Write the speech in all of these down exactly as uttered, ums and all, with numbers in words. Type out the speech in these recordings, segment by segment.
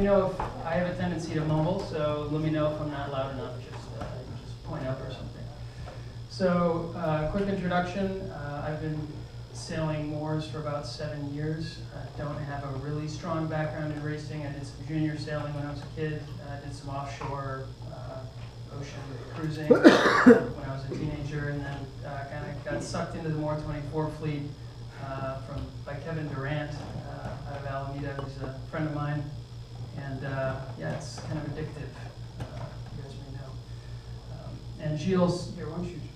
know if I have a tendency to mumble, so let me know if I'm not loud enough. Just, uh, just point up or something. So, uh, quick introduction. Uh, I've been sailing moors for about seven years. I don't have a really strong background in racing. I did some junior sailing when I was a kid. I did some offshore uh, ocean cruising when I was a teenager, and then uh, kind of got sucked into the Moor twenty-four fleet uh, from by Kevin Durant uh, out of Alameda, who's a friend of mine. And uh, yeah, it's kind of addictive. Uh, you guys may know. Um, and Gilles, here, why don't you?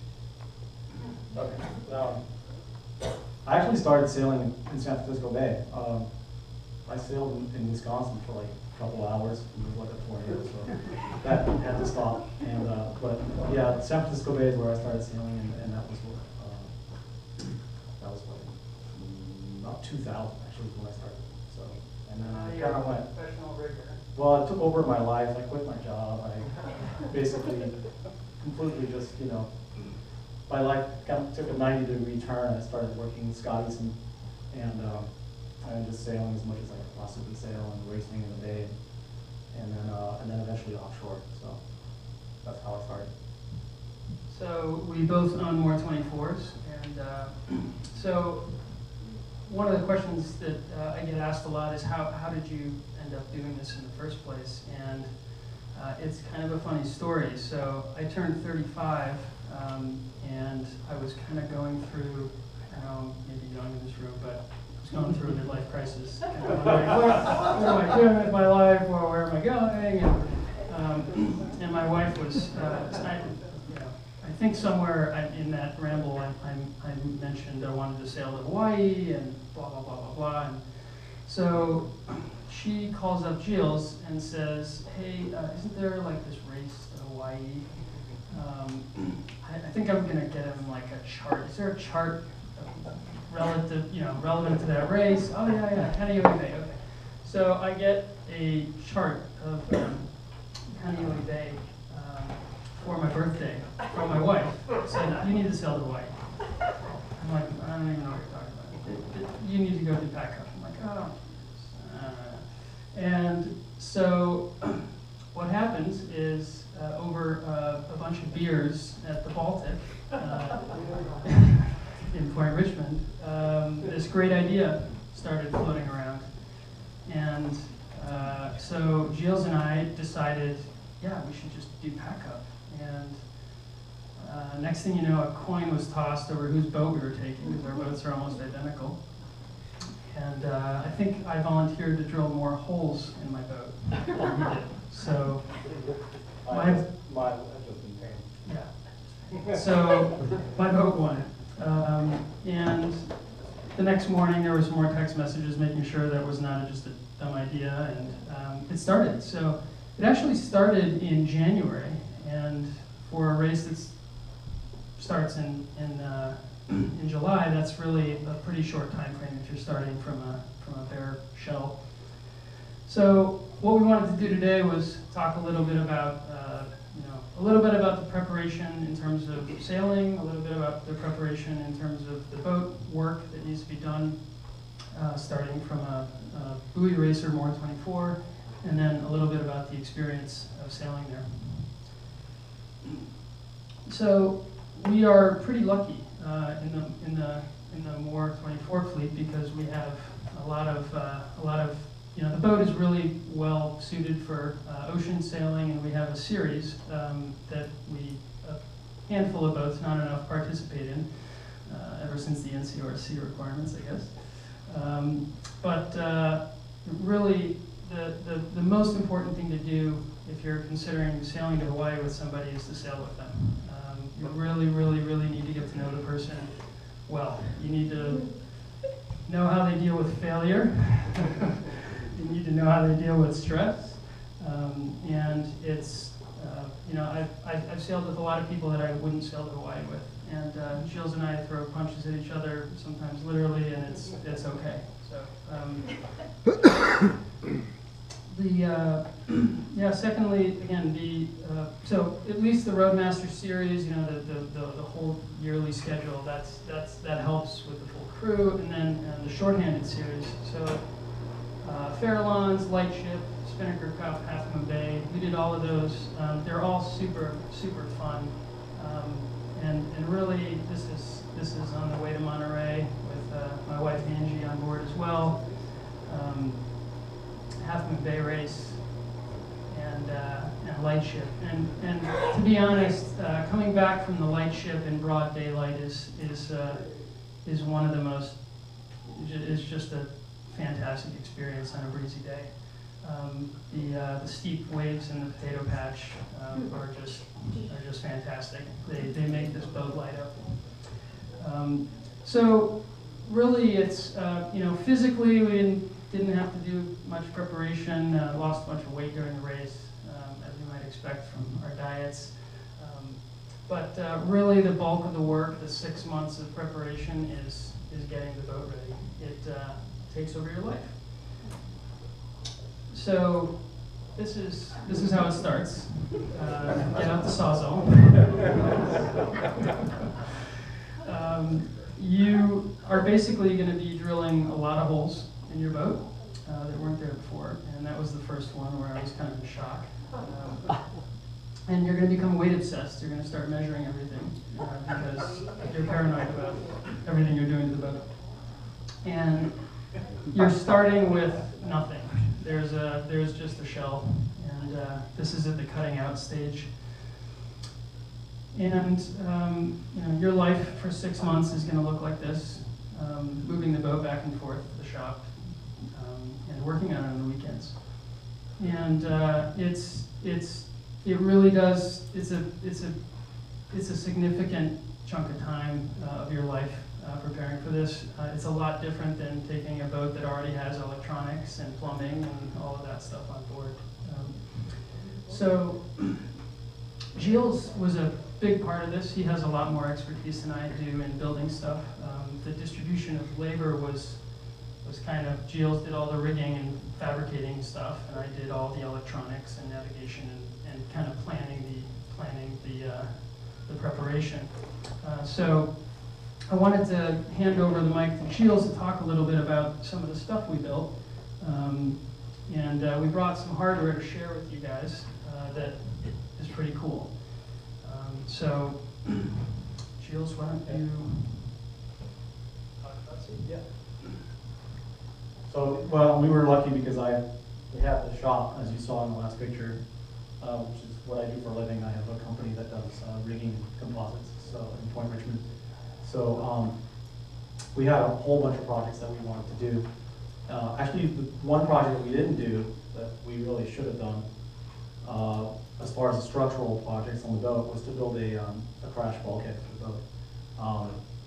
Okay. Um, I actually started sailing in San Francisco Bay. Um, I sailed in, in Wisconsin for like a couple hours. It was like a tornado, so that had to stop. And uh, but yeah, San Francisco Bay is where I started sailing, and, and that was what uh, that was what about two thousand actually when I started. So and then I kind of went. Professional rigger. Well, it took over my life. I quit my job. I basically completely just you know. My life kind of took a ninety degree turn. I started working with Scott Easom, and um, I was just sailing as much as I could possibly sail and racing in the bay, and then uh, and then eventually offshore. So that's how I started. So we both own Moor twenty-fours, and uh, so one of the questions that uh, I get asked a lot is how how did you end up doing this in the first place? And uh, it's kind of a funny story. So I turned thirty-five. Um, and I was kind of going through, I don't know, maybe young in this room, but I was going through a midlife crisis. Kind of like, what, what am I doing with my life? Well, where am I going? And, um, and my wife was, uh, I, you know, I think somewhere I, in that ramble I, I, I mentioned I wanted to sail to Hawaii and blah, blah, blah, blah, blah. And so she calls up Gilles and says, hey, uh, isn't there like this race to Hawaii? Um, I, I think I'm gonna get him like a chart. Is there a chart relative, you know, relevant to that race? Oh yeah, yeah, Kaneohe Bay. Okay. So I get a chart of um, Kaneohe Bay um, for my birthday from my wife. Said you need to sail to Hawaii. I'm like, I don't even know what you're talking about. It, it, you need to go do Pac Cup. I'm like, oh. Uh, and so what happens is. Uh, over uh, a bunch of beers at the Baltic uh, in Point Richmond, um, this great idea started floating around. And uh, so Gilles and I decided, yeah, we should just do Pac Cup. And uh, next thing you know, a coin was tossed over whose boat we were taking, because our boats are almost identical. And uh, I think I volunteered to drill more holes in my boat than he did. So. My, my, just in pain. Yeah. So my boat won. Um, and the next morning there was more text messages making sure that was not just a dumb idea, and um, it started. So it actually started in January, and for a race that starts in in, uh, in July, that's really a pretty short time frame if you're starting from a from a bare shell. So what we wanted to do today was talk a little bit about, uh, you know, a little bit about the preparation in terms of sailing, a little bit about the preparation in terms of the boat work that needs to be done, uh, starting from a, a buoy racer, Moor twenty-four, and then a little bit about the experience of sailing there. So we are pretty lucky uh, in the in the in the Moor twenty-four fleet because we have a lot of uh, a lot of You know, the boat is really well suited for uh, ocean sailing, and we have a series um, that we, a handful of boats, not enough, participate in, uh, ever since the N C R C requirements, I guess. Um, but uh, really, the, the, the most important thing to do if you're considering sailing to Hawaii with somebody is to sail with them. Um, you really, really, really need to get to know the person well. You need to know how they deal with failure. You need to know how they deal with stress, um, and it's, uh, you know, I've, I've, I've sailed with a lot of people that I wouldn't sail to Hawaii with, and uh, Gilles and I throw punches at each other, sometimes literally, and it's it's okay. So, um, the, uh, yeah, secondly, again, the, uh, so at least the Roadmaster series, you know, the, the, the, the whole yearly schedule, that's, that's, that helps with the full crew, and then uh, the shorthanded series. So. Uh, Farallons, Lightship, Spinnaker Cup, Half Moon Bay. We did all of those. Um, they're all super, super fun. Um, and, and really, this is, this is on the way to Monterey with uh, my wife Angie on board as well. Um, Half Moon Bay race and, uh, and lightship. And, and to be honest, uh, coming back from the lightship in broad daylight is, is, uh, is one of the most, is just a fantastic experience on a breezy day. Um, the, uh, the steep waves in the potato patch um, are just are just fantastic. They, they make this boat light up. Um, so really, it's uh, you know physically we didn't didn't have to do much preparation. Uh, lost a bunch of weight during the race, um, as you might expect from our diets. Um, but uh, really, the bulk of the work, the six months of preparation, is is getting the boat ready. It uh, takes over your life. So this is this is how it starts. Uh, get out the sawzall. um, you are basically going to be drilling a lot of holes in your boat uh, that weren't there before, and that was the first one where I was kind of in shock. Um, and you're going to become weight obsessed. You're going to start measuring everything uh, because you're paranoid about everything you're doing to the boat. And you're starting with nothing. There's a there's just a shell, and uh, this is at the cutting out stage. And um, you know, your life for six months is going to look like this: um, moving the boat back and forth to the shop, um, and working on it on the weekends. And uh, it's it's it really does. It's a it's a it's a significant chunk of time uh, of your life. Uh, preparing for this. Uh, it's a lot different than taking a boat that already has electronics and plumbing and all of that stuff on board. Um, so Gilles was a big part of this. He has a lot more expertise than I do in building stuff. Um, the distribution of labor was was kind of, Gilles did all the rigging and fabricating stuff, and I did all the electronics and navigation and, and kind of planning the planning the uh, the preparation. Uh, so I wanted to hand over the mic to Gilles to talk a little bit about some of the stuff we built. Um, and uh, we brought some hardware to share with you guys uh, that is pretty cool. Um, so, Gilles, why don't you talk about some? Yeah. So, well, we were lucky because I we have the shop, as you saw in the last picture, uh, which is what I do for a living. I have a company that does uh, rigging and composites, so in Point Richmond. So um, we had a whole bunch of projects that we wanted to do. Uh, actually, the one project that we didn't do that we really should have done, uh, as far as the structural projects on the boat, was to build a, um, a crash bulkhead for the boat. Um,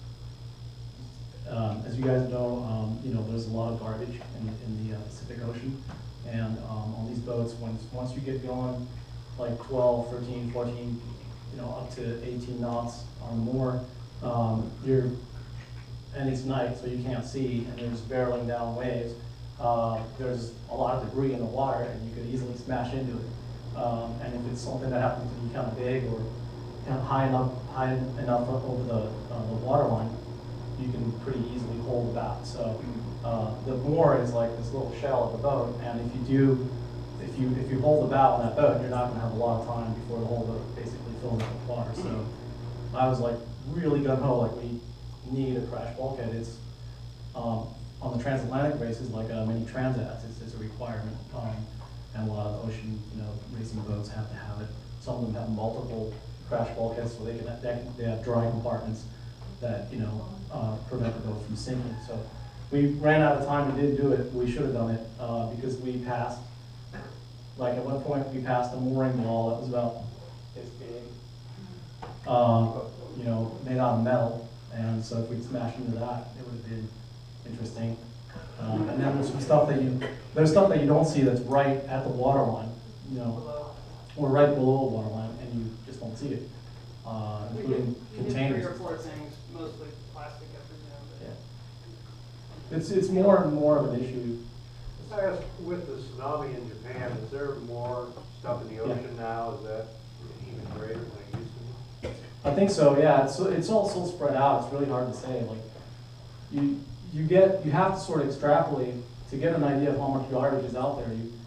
um, as you guys know, um, you know there's a lot of garbage in, in the uh, Pacific Ocean, and um, on these boats, once once you get going, like twelve, thirteen, fourteen, you know, up to eighteen knots on the moor. Um, you're, and it's night, so you can't see, and there's barreling down waves. Uh, there's a lot of debris in the water, and you could easily smash into it. Um, and if it's something that happens to be kind of big or kind of high enough, high enough up over the uh, the water line, you can pretty easily hold the bow. So uh, the moor is like this little shell of the boat, and if you do, if you if you hold the bow on that boat, you're not going to have a lot of time before the whole boat basically fills up with water. So I was like really gung-ho, like we need a crash bulkhead. It's um, on the transatlantic races, like uh, many transats, it's, it's a requirement. Um, and a lot of ocean, you know, racing boats have to have it. Some of them have multiple crash bulkheads, so they can they, they have dry compartments that you know uh, prevent the boat from sinking. So we ran out of time and didn't do it. We should have done it uh, because we passed. Like at one point, we passed a mooring wall that was about this big. Uh, you know, made out of metal, and so if we'd smashed into that, it would have been interesting. Um, and then there's some stuff that you, there's stuff that you don't see that's right at the water line, you know, or right below the water line, and you just don't see it, uh, including containers. Three or four things, mostly plastic, I presume. Yeah. It's it's more and more of an issue. I ask, with the tsunami in Japan, is there more stuff in the ocean yeah. now? Is that even greater than it used to be? I think so, yeah. It's, it's all so spread out, it's really hard to say. Like, you you get, you have to sort of extrapolate to get an idea of how much garbage is out there. You,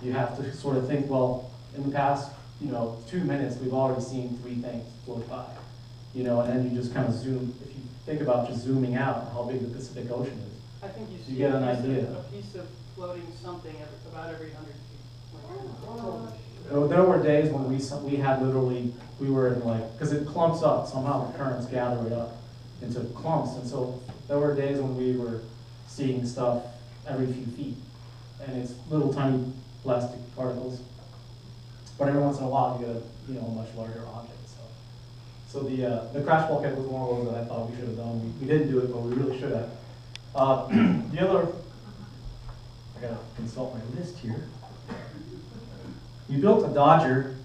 you have to sort of think, well, in the past, you know, two minutes, we've already seen three things float by. You know, and then you just kind of zoom, if you think about just zooming out, how big the Pacific Ocean is. I think you see You get an a, piece idea. Of, a piece of floating something every, about every hundred feet. Oh, there were days when we we had literally, we were in like, because it clumps up, somehow the currents gather it up into clumps, and so there were days when we were seeing stuff every few feet, and it's little tiny plastic particles. But every once in a while you get a you know much larger object. So, so the uh, the crash bulkhead was one of those that I thought we should have done. We, we didn't do it, but we really should have. Uh, the other, I gotta consult my list here. We built a Dodger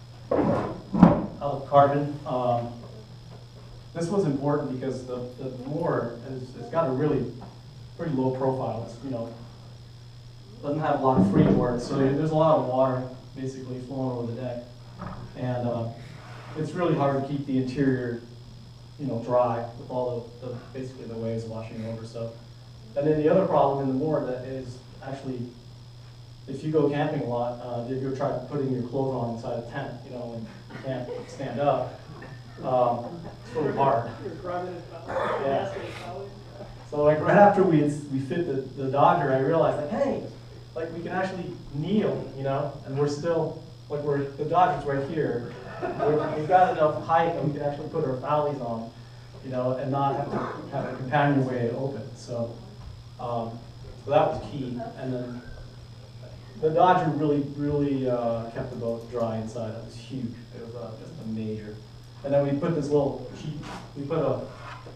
out of carbon. Um, this was important because the, the moor has, has got a really pretty low profile. It's, you know, doesn't have a lot of freeboard, so there's a lot of water basically flowing over the deck. And uh, it's really hard to keep the interior, you know, dry with all the, the basically the waves washing over. So, and then the other problem in the moor that is actually, if you go camping a lot, uh, if you're trying putting your clothes on inside a tent, you know, and you can't stand up, um, it's really hard. Yeah. So like right after we we fit the, the Dodger, I realized like, hey, like we can actually kneel, you know, and we're still like we're the Dodger's right here. We're, we've got enough height that we can actually put our fallies on, you know, and not have to have a companionway open. So, um, so that was key. And then the Dodger really, really uh, kept the boat dry inside. It was huge. It was uh, just a major. And then we put this little sheet. We put a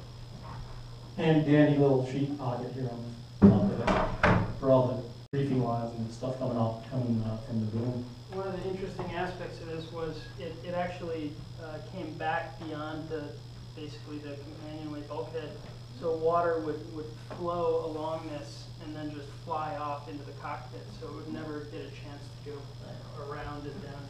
handy dandy little sheet pocket here on the top of it for all the briefing lines and stuff coming off, coming uh, from the boom. One of the interesting aspects of this was it, it actually uh, came back beyond the basically the companionway bulkhead. So water would, would flow along this and then just fly off into the cockpit. So it would never get a chance to go around and down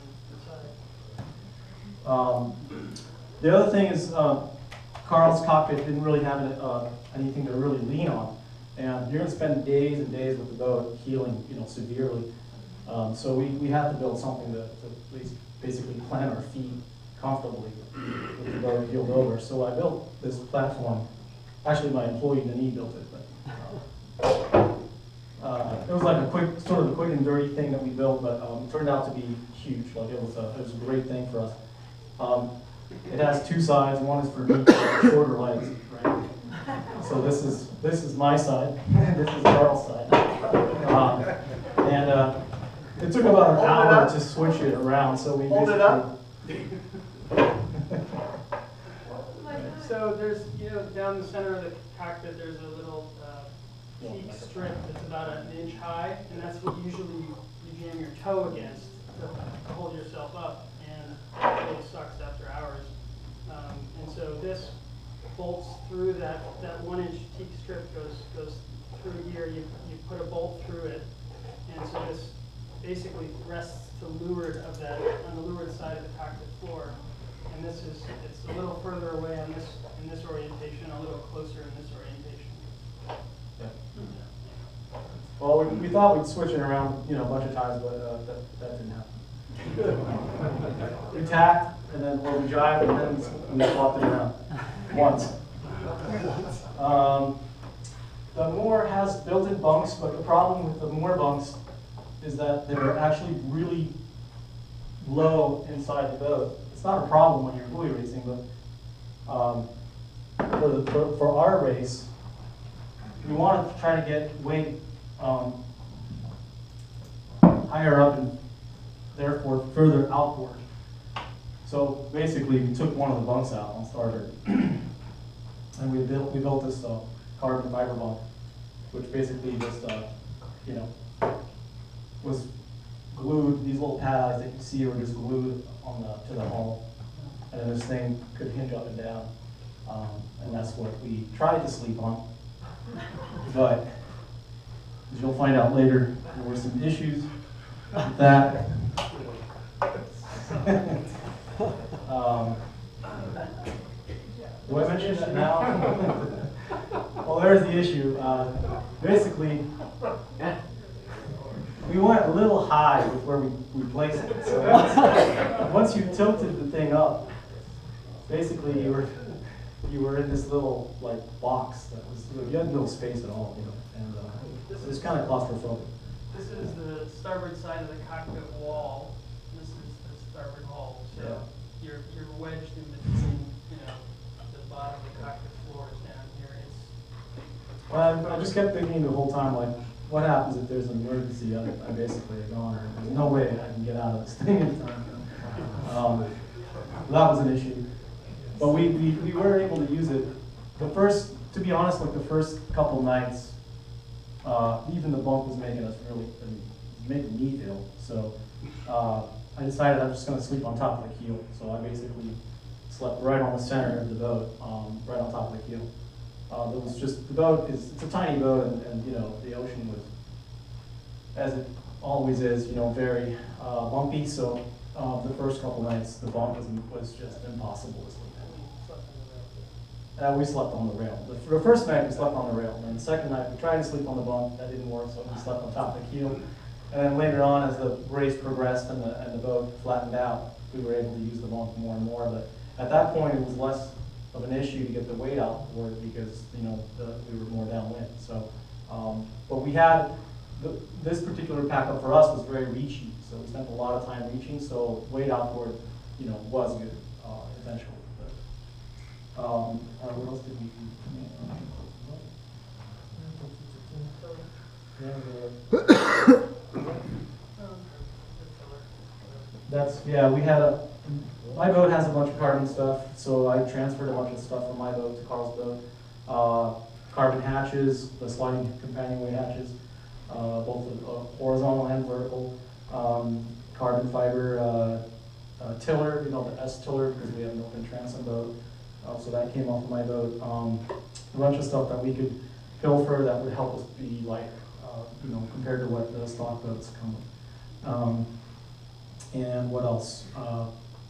inside. Um, the other thing is uh, Karl's cockpit didn't really have uh, anything to really lean on. And you're going to spend days and days with the boat healing, you know, severely. Um, so we, we had to build something to, to at least basically plant our feet comfortably with the boat heeled over. So I built this platform. Actually, my employee Denis built it, but uh, uh, it was like a quick, sort of a quick and dirty thing that we built, but um, it turned out to be huge. Like it was a, it was a great thing for us. Um, it has two sides. One is for shorter legs, right? So this is this is my side. This is Karl's side. Um, and uh, it took about an hour to switch it around. So we hold it up. So there's, you know, down the center of the cockpit, there's a little uh, teak strip that's about an inch high, and that's what usually you, you jam your toe against to, to hold yourself up, and it really sucks after hours. Um, and so this bolts through that, that one inch teak strip goes goes through here. You, you put a bolt through it, and so this basically rests to leeward of that, on the leeward side of the cockpit floor. And this is, it's a little further away on this, in this orientation, a little closer in this orientation. Yeah. Yeah. Well, we, we thought we'd switch it around, you know, a bunch of times, but uh, that, that didn't happen. We tacked, and then or we jived, and then we swapped it around once. Um, the moor has built-in bunks, but the problem with the moor bunks is that they're actually really low inside the boat. It's not a problem when you're buoy racing, but um, for, the, for, for our race, we want to try to get weight um, higher up and therefore further outboard. So basically, we took one of the bunks out on starter, and we built we built this uh, carbon fiber bunk, which basically just uh, you know was glued. These little pads that you see were just glued on the to the hull, and then this thing could hinge up and down, um, and that's what we tried to sleep on. But as you'll find out later, there were some issues with that. um, do I mention that now? Well, there's the issue. Uh, basically, we went a little high with where we, we placed it. So once, once you tilted the thing up, basically you were you were in this little like box that was, you had no space at all, you know, and uh, it was kind of claustrophobic. This is the starboard side of the cockpit wall. This is the starboard hull. So Yeah. you're you're wedged in between, you know, the bottom of the cockpit floors down here. It's Well, I, I just kept thinking the whole time, like, what happens if there's an emergency? I, I basically a goner. There's no way I can get out of this thing in time. Um, that was an issue. But we, we, we were able to use it. The first, to be honest, like the first couple nights, uh, even the bunk was making us really, I mean, making me ill. So uh, I decided I'm just going to sleep on top of the keel. So I basically slept right on the center of the boat, um, right on top of the keel. Uh, there was just, the boat is, it's a tiny boat, and, and you know, the ocean was, as it always is, you know, very uh, bumpy. So uh, the first couple nights, the bunk was, was just impossible to sleep in. Uh, we slept on the rail. The, the first night we slept on the rail, and then the second night we tried to sleep on the bunk. That didn't work, so we slept on top of the keel. And then later on, as the race progressed and the, and the boat flattened out, we were able to use the bunk more and more. But at that point, it was less of an issue to get the weight out for it because, you know, the, we were more downwind. So, um, but we had, the, this particular Pac Cup for us was very reachy. So we spent a lot of time reaching, so weight outboard, you know, was good uh, eventually. But, um, uh, what else did we do? That's, yeah, we had a, my boat has a bunch of carbon stuff, so I transferred a bunch of stuff from my boat to Karl's boat. Uh, carbon hatches, the sliding companionway hatches, uh, both uh, horizontal and vertical. Um, carbon fiber uh, uh, tiller, you know, the S tiller, because we have an open transom boat. Uh, so that came off of my boat. Um, a bunch of stuff that we could pilfer that would help us be lighter, uh, you know, compared to what the stock boats come with. Um, and what else? Uh,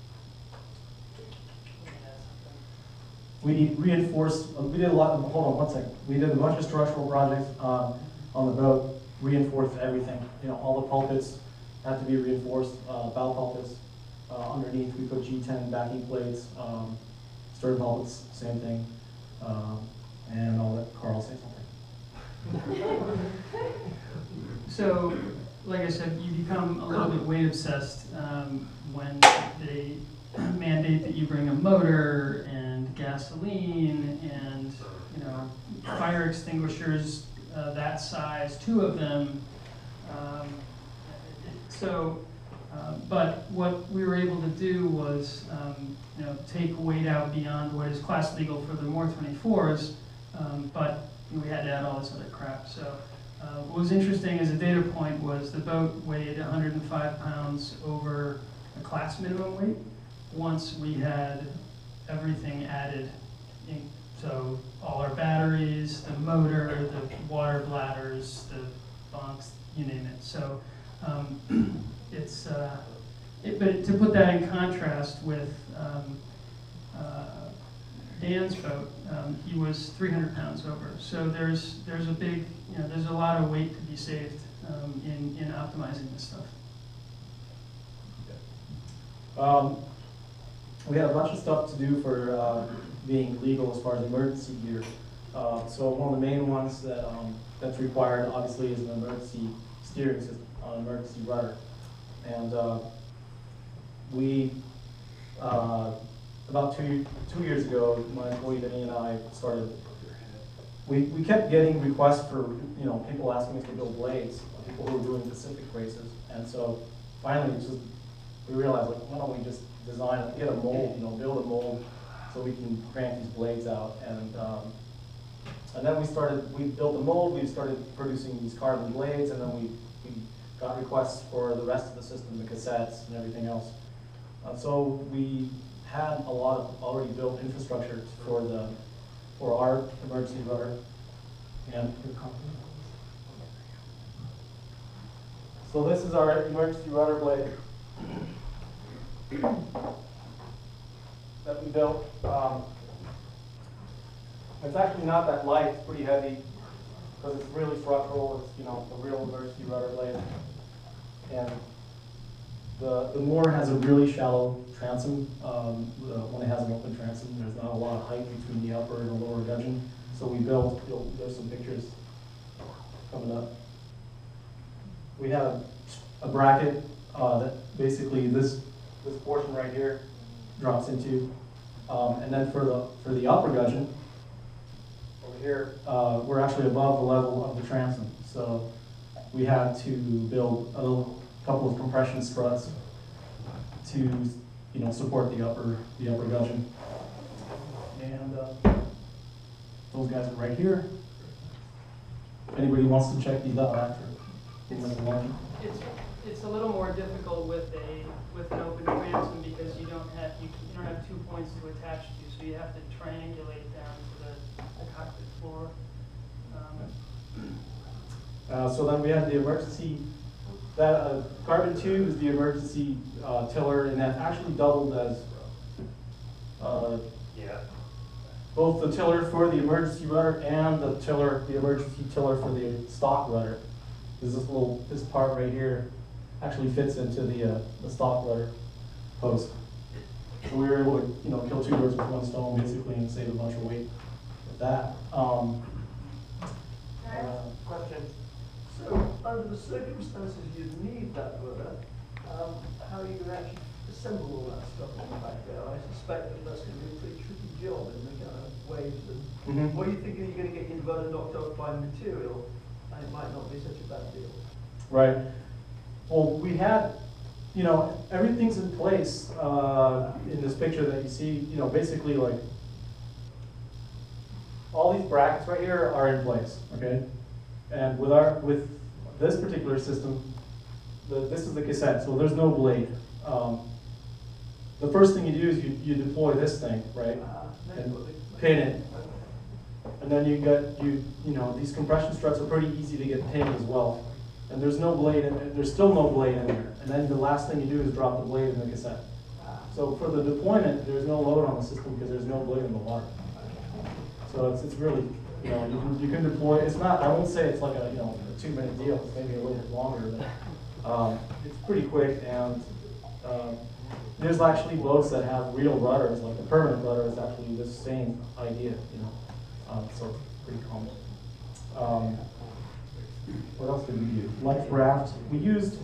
we reinforced, uh, we did a lot of, hold on one second. We did a bunch of structural projects uh, on the boat, reinforced everything. You know, all the pulpits had to be reinforced, uh, bow pulpits. Uh, underneath, we put G ten backing plates. Um, Stern pulpits, same thing. Um, and I'll let Karl say something. So, like I said, you become a little bit weight obsessed um, when they mandate that you bring a motor and gasoline and, you know, fire extinguishers uh, that size, two of them. Um, so, uh, but what we were able to do was, um, you know, take weight out beyond what is class legal for the more twenty-fours, um, but we had to add all this other crap. So uh, what was interesting as a data point was the boat weighed one hundred five pounds over a class minimum weight once we had everything added in. So all our batteries, the motor, the water bladders, the bunks, you name it. So um, it's, uh, it, but to put that in contrast with um, uh, Dan's boat, um, he was three hundred pounds over. So there's there's a big, you know, there's a lot of weight to be saved um, in in optimizing this stuff. Um, we had a bunch of stuff to do for uh, being legal as far as emergency gear. Uh, so one of the main ones that um, that's required, obviously, is an emergency steering system, an emergency rudder, and uh, we. Uh, About two two years ago, my employee Denny and I started. We we kept getting requests for, you know, people asking us to build blades, people who were doing Pacific races, and so finally it's just we realized, like, why don't we just design it, get a mold, you know, build a mold so we can crank these blades out, and um, and then we started. We built a mold. We started producing these carbon blades, and then we we got requests for the rest of the system, the cassettes and everything else. Uh, so we had a lot of already built infrastructure for the for our emergency rudder. And so this is our emergency rudder blade that we built. Um, it's actually not that light; it's pretty heavy because it's really structural. It's, you know, a real emergency rudder blade. And the, the moor has a really shallow transom. Um, uh, when it has an open transom, there's not a lot of height between the upper and the lower gudgeon. So we built, you'll, there's some pictures coming up. We have a bracket uh, that basically this, this portion right here drops into. Um, and then for the, for the upper gudgeon, over here, uh, we're actually above the level of the transom. So we had to build a little, couple of compression struts to, you know, support the upper, the upper gudgeon. And uh, those guys are right here. If anybody wants to check these out after. It's, it's, it's a little more difficult with a with an open transom because you don't have you, you don't have two points to attach to, so you have to triangulate down to the, the cockpit floor. Um, uh, so then we had the emergency. That uh, carbon tube is the emergency uh, tiller, and that actually doubled as uh, Yeah. both the tiller for the emergency rudder and the tiller, the emergency tiller for the stock rudder. This little, this part right here actually fits into the, uh, the stock rudder post. So we were able to, you know, kill two birds with one stone basically and save a bunch of weight with that. Um, uh, Question. So, under the circumstances you need that rudder, um, how are you going to actually assemble all that stuff on the back there? I suspect that that's going to be a pretty tricky job in the kind of waves. And Mhm. what are you thinking? You're going to get your rudder knocked off by material, and it might not be such a bad deal. Right. Well, we had, you know, everything's in place uh, in this picture that you see. You know, basically like all these brackets right here are in place. Okay, and with our with this particular system, the, this is the cassette, so there's no blade. Um, the first thing you do is you, you deploy this thing, right, Uh, and pin it. And then you got, you you know, these compression struts are pretty easy to get pinned as well. And there's no blade, in, there's still no blade in there. And then the last thing you do is drop the blade in the cassette. So for the deployment, there's no load on the system because there's no blade in the water. So it's, it's really, you know, you can, you can deploy, it's not, I won't say it's like a, you know, a two minute deal, it's maybe a little bit longer, but um, it's pretty quick. And um, there's actually boats that have real rudders, like the permanent rudder is actually the same idea, you know. Um, so it's pretty common. Um, what else did we use? Life raft. We used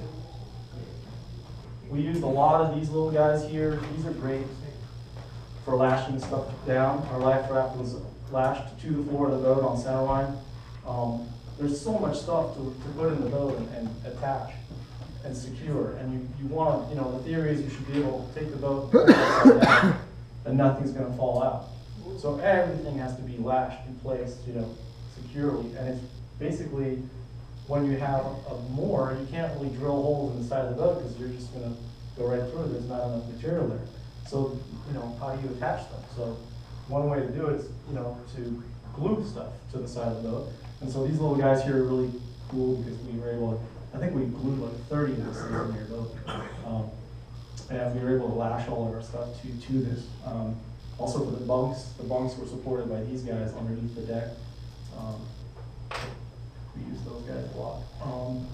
we used a lot of these little guys here. These are great for lashing stuff down. Our life raft was lashed to the floor of the boat on center line. Um, there's so much stuff to, to put in the boat and, and attach and secure. And you, you want to, you know, the theory is you should be able to take the boat upside down and nothing's going to fall out. So everything has to be lashed in place, you know, securely. And it's basically, when you have a moor, you can't really drill holes in the side of the boat because you're just going to go right through it. There's not enough material there. So, you know, how do you attach them? So one way to do it is, you know, to glue stuff to the side of the boat. And so these little guys here are really cool because we were able to, I think we glued like thirty of these things in your boat. Um, and we were able to lash all of our stuff to, to this. Um, Also for the bunks, the bunks were supported by these guys underneath the deck. Um, we use those guys a lot. Um,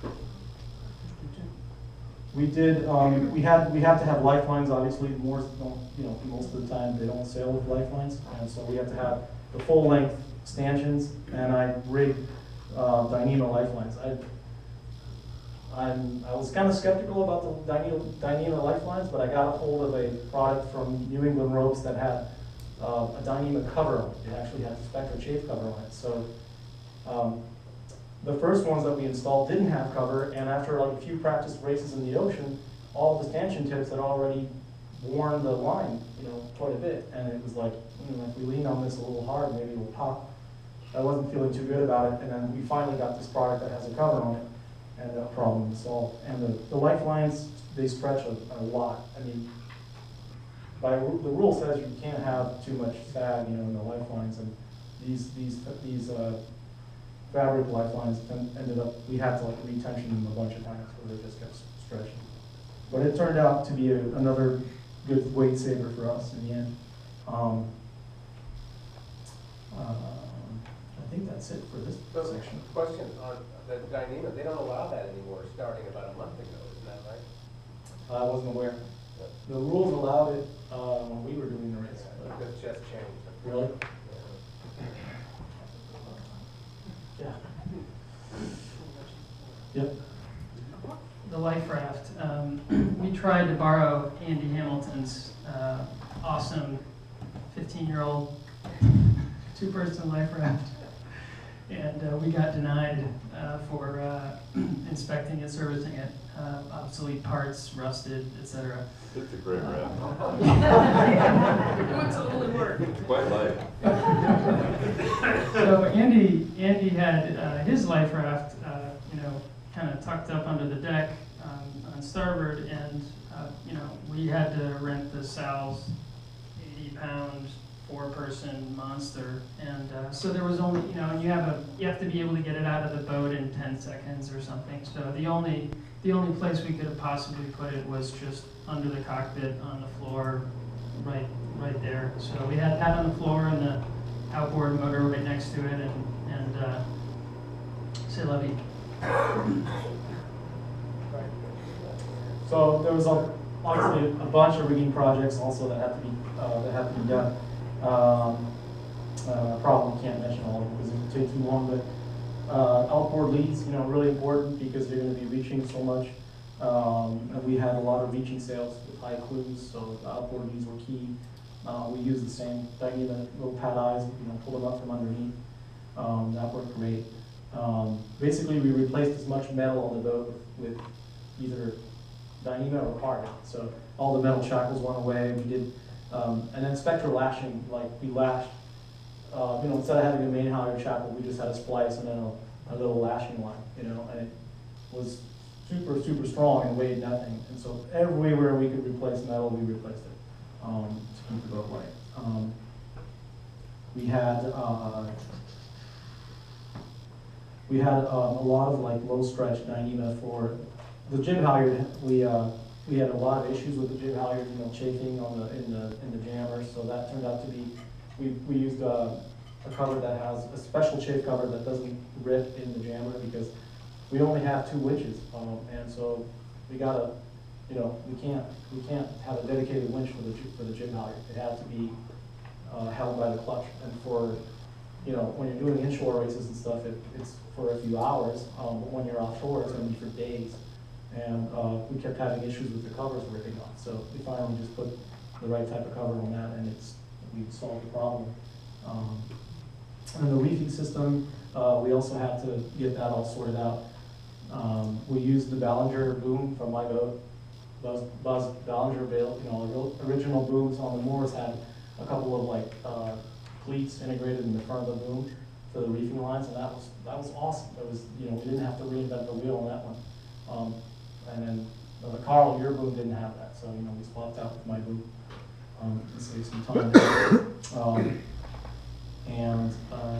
we did. Um, we had. We have to have lifelines. Obviously, more. Don't, you know, most of the time they don't sail with lifelines, and so we have to have the full length stanchions. And I rigged uh, Dyneema lifelines. I. I'm, I was kind of skeptical about the Dyneema, Dyneema lifelines, but I got a hold of a product from New England Ropes that had uh, a Dyneema cover on it. It actually had the Spectra chafe cover on it. So um, the first ones that we installed didn't have cover, and after like a few practice races in the ocean, all of the stanchion tips had already worn the line, you know, quite a bit. And it was like, mm, if we lean on this a little hard, maybe it'll pop. I wasn't feeling too good about it, and then we finally got this product that has a cover on it. And that problem was solved. And the, the lifelines, they stretch a, a lot. I mean, by the rule says you can't have too much sag, you know, in the lifelines. And these these these uh, fabric lifelines ended up, we had to like retension them a bunch of times where they just kept stretching. But it turned out to be a, another good weight saver for us in the end. Um, uh, I think that's it for this So, section. question on. the Dyneema, they don't allow that anymore, starting about a month ago, isn't that right? I wasn't aware. The rules allowed it uh, when we were doing the race. Yeah, That's just changed. Really? Yeah. Yeah. Yep. The life raft. Um, we tried to borrow Andy Hamilton's uh, awesome fifteen-year-old two-person life raft, and uh, we got denied uh, for uh, inspecting it, servicing it, uh, obsolete parts, rusted, et cetera. It's a great raft. It was a little work. It's quite light. So Andy, Andy had uh, his life raft, uh, you know, kind of tucked up under the deck um, on starboard, and uh, you know, we had to rent the Sal's eighty-pound, four-person monster, and uh, so there was only, you know, and you have a, you have to be able to get it out of the boat in ten seconds or something. So the only, the only place we could have possibly put it was just under the cockpit on the floor, right, right there. So we had that on the floor and the outboard motor right next to it, and and uh, c'est la vie. So there was a, obviously a bunch of rigging projects also that had to be uh, that had to be done. Um, uh, probably can't mention all of them because it would take too long, but uh, outboard leads, you know, really important because you're going to be reaching so much. Um, and we had a lot of reaching sails with high cruise, so the outboard leads were key. Uh, we used the same Dyneema little pad eyes, you know, pull them up from underneath. Um, that worked great. Um, basically, we replaced as much metal on the boat with, with either Dyneema or carbon. So all the metal shackles went away. We did, um, and then spectral lashing, like we lashed. Uh, you know, instead of having a main halyard shackle, we just had a splice and then a, a little lashing line. You know, and it was super, super strong and weighed nothing. And so everywhere we could replace metal, we replaced it um, to keep the boat light. Um, we had uh, we had um, a lot of like low stretch Dyneema for the jib halyard. We uh, we had a lot of issues with the jib halyard, you know, chafing on the in the in the jammer. So that turned out to be we we used uh, a cover that has a special chafe cover that doesn't rip in the jammer because we only have two winches, um, and so we gotta, you know, we can't we can't have a dedicated winch for the for the jib halyard. It had to be uh, held by the clutch, and for, you know, when you're doing inshore races and stuff, it, it's for a few hours. Um, but when you're offshore, it's going to be for days, and uh, we kept having issues with the covers ripping off. So we finally just put the right type of cover on that, and it's we solved the problem. Um, and the reefing system, uh, we also had to get that all sorted out. Um, we used the Ballinger boom from my boat. Buzz, Buzz Ballinger built, you know, the original booms on the Moors had a couple of like uh, cleats integrated in the front of the boom for the reefing lines, and that was that was awesome. It was, you know, we didn't have to reinvent the wheel on that one. Um, and then uh, Karl, your boom didn't have that, so you know we swapped out with my boom um, to save some time. um, and uh,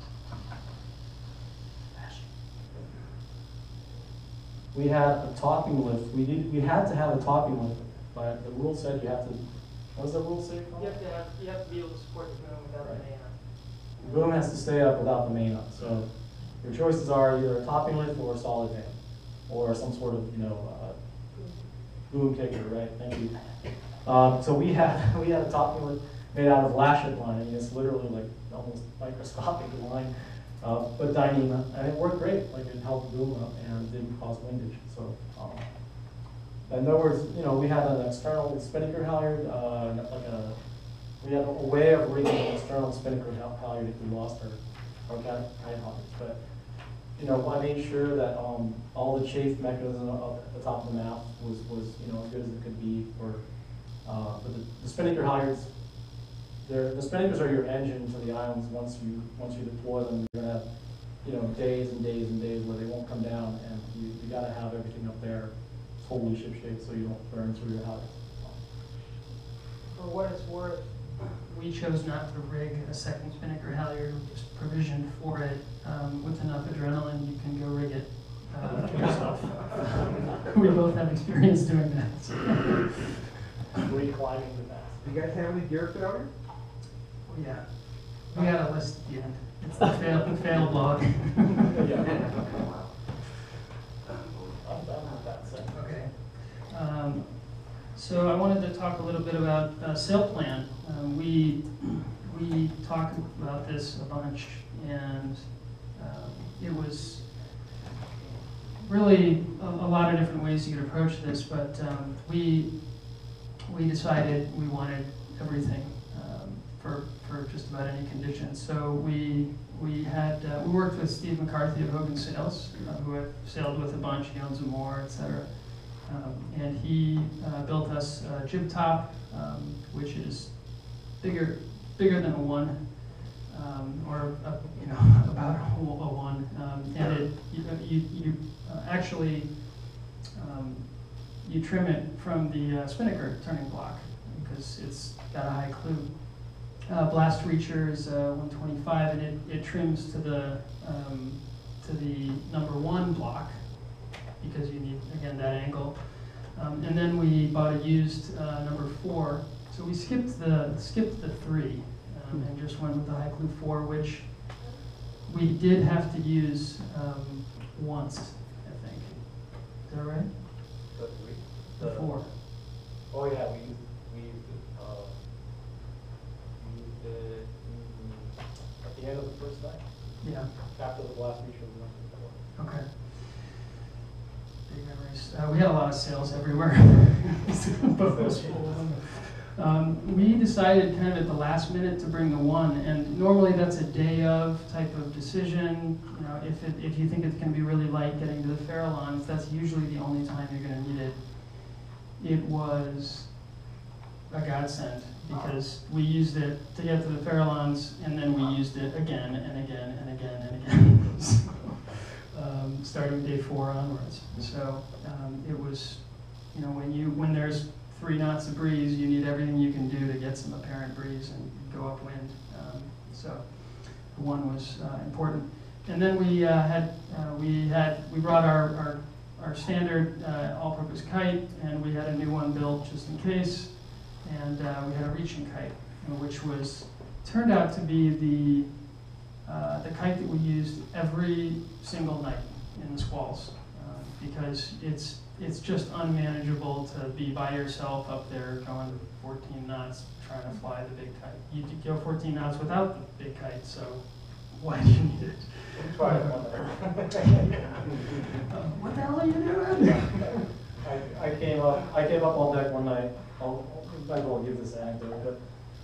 we had a topping lift. We did. We had to have a topping lift, but the rule said you have to. What does the rule say? You have to have, you have to be able to support the boom without Right. the main up. The boom has to stay up without the main up. So your choices are either a topping lift or a solid main, or some sort of, you know, uh, boom kicker, right? Thank you. Um, so we had we had a topping lift made out of lashit line. I mean, it's literally like almost microscopic line, uh, but Dyneema, and it worked great. Like it helped the boom up and didn't cause windage. So. Um, And there was, you know, we had an external spinnaker halyard, uh, like a, we had a way of rigging an external spinnaker halyard if we lost our, our guide halyards. But, you know, I made sure that um, all the chafe mechanism up at the top of the map was, was you know, as good as it could be for, uh, but the, the spinnaker halyards, they're, the spinnakers are your engine to the islands. Once you, once you deploy them, you're gonna have, you know, days and days and days where they won't come down, and you, you gotta have everything up there totally ship shape so you don't burn through your house. For what it's worth, we chose not to rig a second spinnaker halyard. We just provisioned for it um, with enough adrenaline. You can go rig it uh, yourself. We both have experience doing that. So. Reclimbing the mast. Do you guys have any gear failure? Yeah, we got a list at the end. It's the fail, the fail blog. Yeah. I'm done with that, so. Okay. Um, so I wanted to talk a little bit about uh, sail plan. Um, we we talked about this a bunch, and um, it was really a, a lot of different ways you could approach this, but um, we we decided we wanted everything um, for for just about any condition. So we we had uh, we worked with Steve McCarthy of Hogan Sails, uh, who I've sailed with a bunch. He owns a more, et cetera. Um, and he uh, built us a jib top, um, which is bigger bigger than a one, um, or a, you know about a, a one, um, and it you you, you uh, actually um, you trim it from the uh, spinnaker turning block because it's got a high clue. Uh, blast reacher is uh, one twenty-five, and it, it trims to the um, to the number one block, because you need, again, that angle. Um, and then we bought a used uh, number four. So we skipped the skipped the three um, and just went with the high clue four, which we did have to use um, once, I think. Is that right? The three? The four. Oh, yeah, we used, we used it, uh, we used it mm, at the end of the first night, Yeah. after the blast reacher we went to the floor. Okay. Big memories. Uh, we had a lot of sales everywhere. Boat was full of them. Um, we decided kind of at the last minute to bring the one, and normally that's a day of type of decision. You know, if it, if you think it's going to be really light getting to the Farallons, that's usually the only time you're going to need it. It was a godsend because we used it to get to the Farallons, and then we used it again and again and again and again. So, um, starting day four onwards. So um, it was, you know, when you when there's three knots of breeze, you need everything you can do to get some apparent breeze and go upwind. Um, so one was uh, important. And then we uh, had uh, we had we brought our our, our standard uh, all-purpose kite, and we had a new one built just in case. And uh, we had a reaching kite, you know, which was turned out to be the uh, the kite that we used every single night in the squalls, uh, because it's it's just unmanageable to be by yourself up there going fourteen knots trying to fly the big kite. You could go fourteen knots without the big kite, so why do you need it? We tried it one day. uh, what the hell are you doing? I, I came up, I came up on deck one night. I'll, I will give this anecdote, but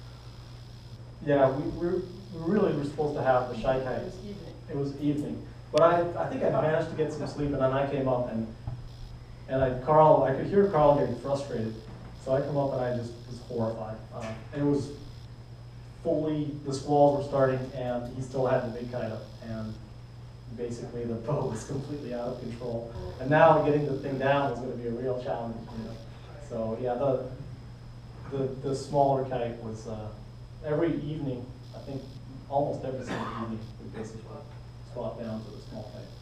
yeah, we, we, we really were supposed to have the shy kite. It was evening. It was evening, but I, I think I managed to get some sleep, and then I came up and and I Karl, I could hear Karl getting frustrated, so I come up and I just was horrified. Um, and it was fully, the squalls were starting, and he still had the big kite up, and basically the boat was completely out of control. And now getting the thing down was going to be a real challenge, you know. So yeah, the the the smaller kite was uh, every evening. I think almost every single evening we basically swap down to the small kite.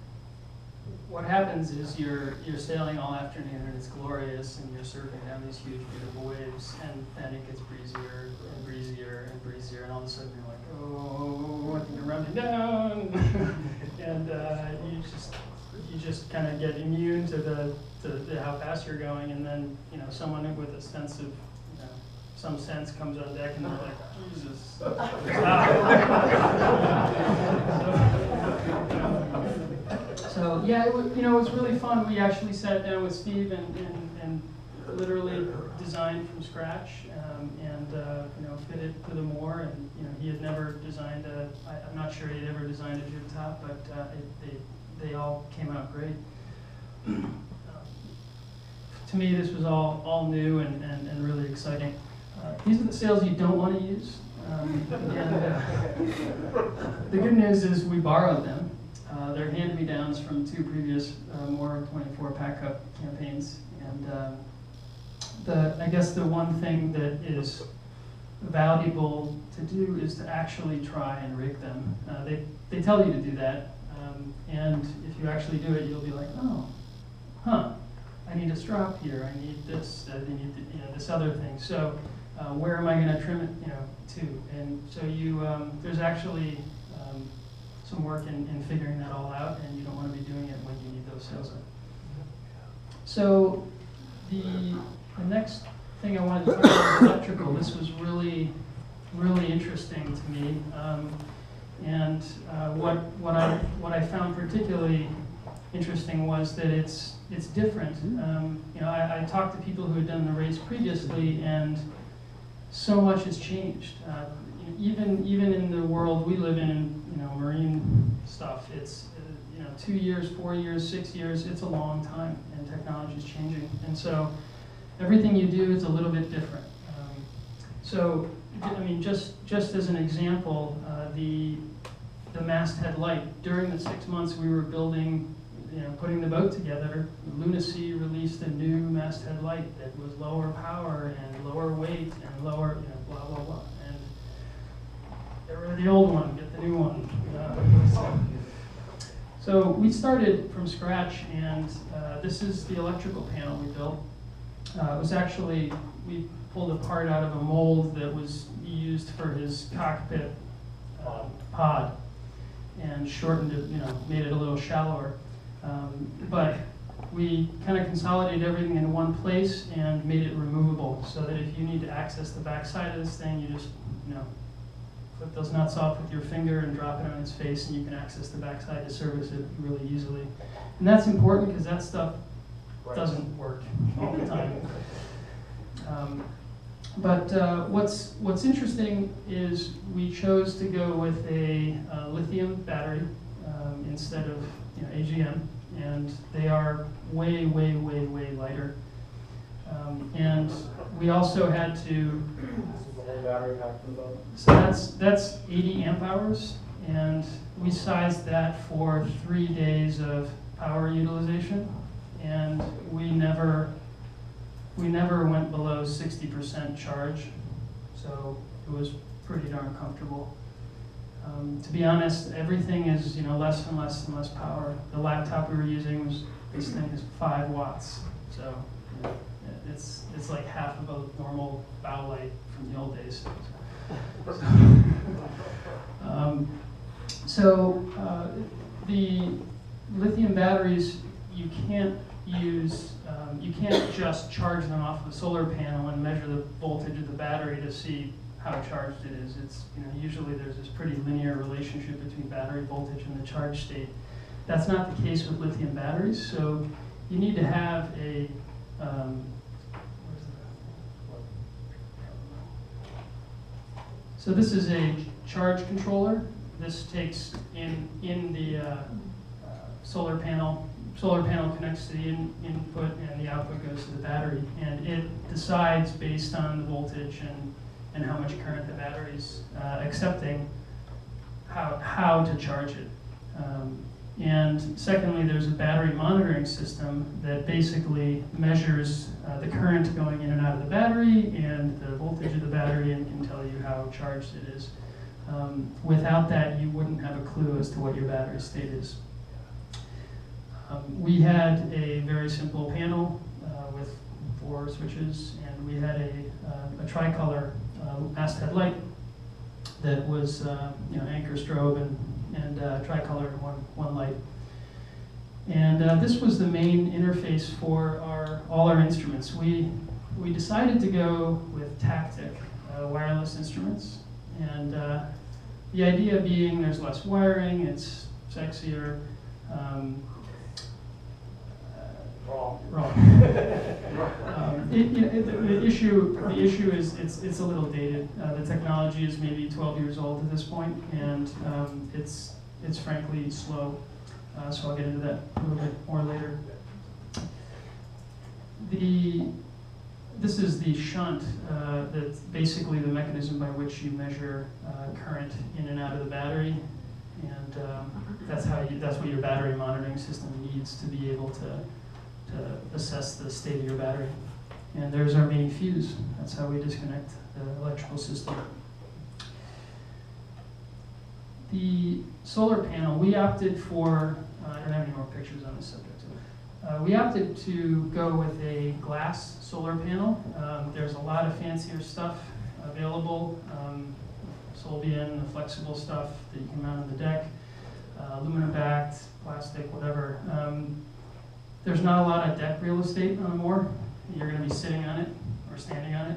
What happens is you're you're sailing all afternoon and it's glorious, and you're surfing down these huge, beautiful waves, and then it gets breezier and breezier and breezier, and all of a sudden you're like, oh, I think you're rounding down, and uh, you just you just kind of get immune to the to the, how fast you're going, and then you know someone with a sense of you know some sense comes on deck and they're like, Jesus. So yeah, it was, you know, it was really fun. We actually sat down with Steve and, and, and literally designed from scratch, um, and uh, you know, fit it to the moor. And you know, he had never designed a. I, I'm not sure he had ever designed a jib top, but uh, it, they they all came out great. Um, to me, this was all all new and, and, and really exciting. Uh, these are the sails you don't want to use. Um, and, uh, the good news is we borrowed them. Uh, they're hand-me-downs from two previous uh, more twenty-four Pac Cup campaigns, and um, the I guess the one thing that is valuable to do is to actually try and rig them. Uh, they they tell you to do that, um, and if you actually do it, you'll be like, oh, huh, I need a strop here, I need this, I need the, you know this other thing. So uh, where am I going to trim it, you know, to? And so you um, there's actually um, some work in, in figuring that all out, and you don't want to be doing it when you need those sails in. So the, the next thing I wanted to talk about was electrical. This was really, really interesting to me. Um, and uh, what, what, I, what I found particularly interesting was that it's, it's different. Um, you know, I, I talked to people who had done the race previously, and so much has changed. Uh, even, even in the world we live in, you know, marine stuff, it's, uh, you know, two years, four years, six years, it's a long time, and technology is changing. And so everything you do is a little bit different. Um, so, I mean, just, just as an example, uh, the, the masthead light, during the six months we were building, you know, putting the boat together, Lunacy released a new masthead light that was lower power and lower weight and lower, you know, blah, blah, blah. And get rid of the old one, get the new one. Uh, so, so we started from scratch, and uh, this is the electrical panel we built. Uh, it was actually, we pulled a part out of a mold that was used for his cockpit uh, pod and shortened it, you know, made it a little shallower. Um, but we kind of consolidated everything in one place and made it removable, so that if you need to access the back side of this thing, you just, you know, flip those nuts off with your finger and drop it on its face, and you can access the back side to service it really easily. And that's important because that stuff doesn't work all the time. Um, but uh, what's what's interesting is we chose to go with a uh, lithium battery um, instead of, you know, A G M, and they are way, way, way, way lighter. Um, and we also had to. Battery pack for the boat. So that's that's eighty amp hours, and we sized that for three days of power utilization, and we never we never went below sixty percent charge, so it was pretty darn comfortable. Um, to be honest, everything is, you know, less and less and less power. The laptop we were using was, this thing is five watts, so you know, it's it's like half of a normal bow light from the old days. So, um, so uh, the lithium batteries, you can't use, um, you can't just charge them off of a solar panel and measure the voltage of the battery to see how charged it is. It's, you know, usually there's this pretty linear relationship between battery voltage and the charge state. That's not the case with lithium batteries, so you need to have a, um, where's the, so this is a charge controller. This takes in, in the uh, uh, solar panel. Solar panel connects to the in, input, and the output goes to the battery, and it decides based on the voltage and and how much current the battery's uh, accepting, how, how to charge it. Um, and secondly, there's a battery monitoring system that basically measures uh, the current going in and out of the battery and the voltage of the battery, and can tell you how charged it is. Um, without that, you wouldn't have a clue as to what your battery state is. Um, we had a very simple panel uh, with four switches, and we had a, uh, a tricolor Uh, masthead light that was, uh, you know, anchor strobe and, and uh, tricolor in one, one light. And uh, this was the main interface for our, all our instruments. We, we decided to go with Tactic uh, wireless instruments. And uh, the idea being there's less wiring, it's sexier. Um, Wrong. Wrong. um, it, you know, it, the, the issue, the issue is it's it's a little dated. Uh, the technology is maybe twelve years old at this point, and um, it's it's frankly slow. Uh, so I'll get into that a little bit more later. The this is the shunt. Uh, that's basically the mechanism by which you measure uh, current in and out of the battery, and um, that's how you that's what your battery monitoring system needs to be able to. to assess the state of your battery. And there's our main fuse. That's how we disconnect the electrical system. The solar panel, we opted for, uh, I don't have any more pictures on this subject. Uh, we opted to go with a glass solar panel. Um, there's a lot of fancier stuff available. Um, Solvian, the flexible stuff that you can mount on the deck, uh, aluminum backed, plastic, whatever. Um, there's not a lot of deck real estate on a moor. You're going to be sitting on it or standing on it.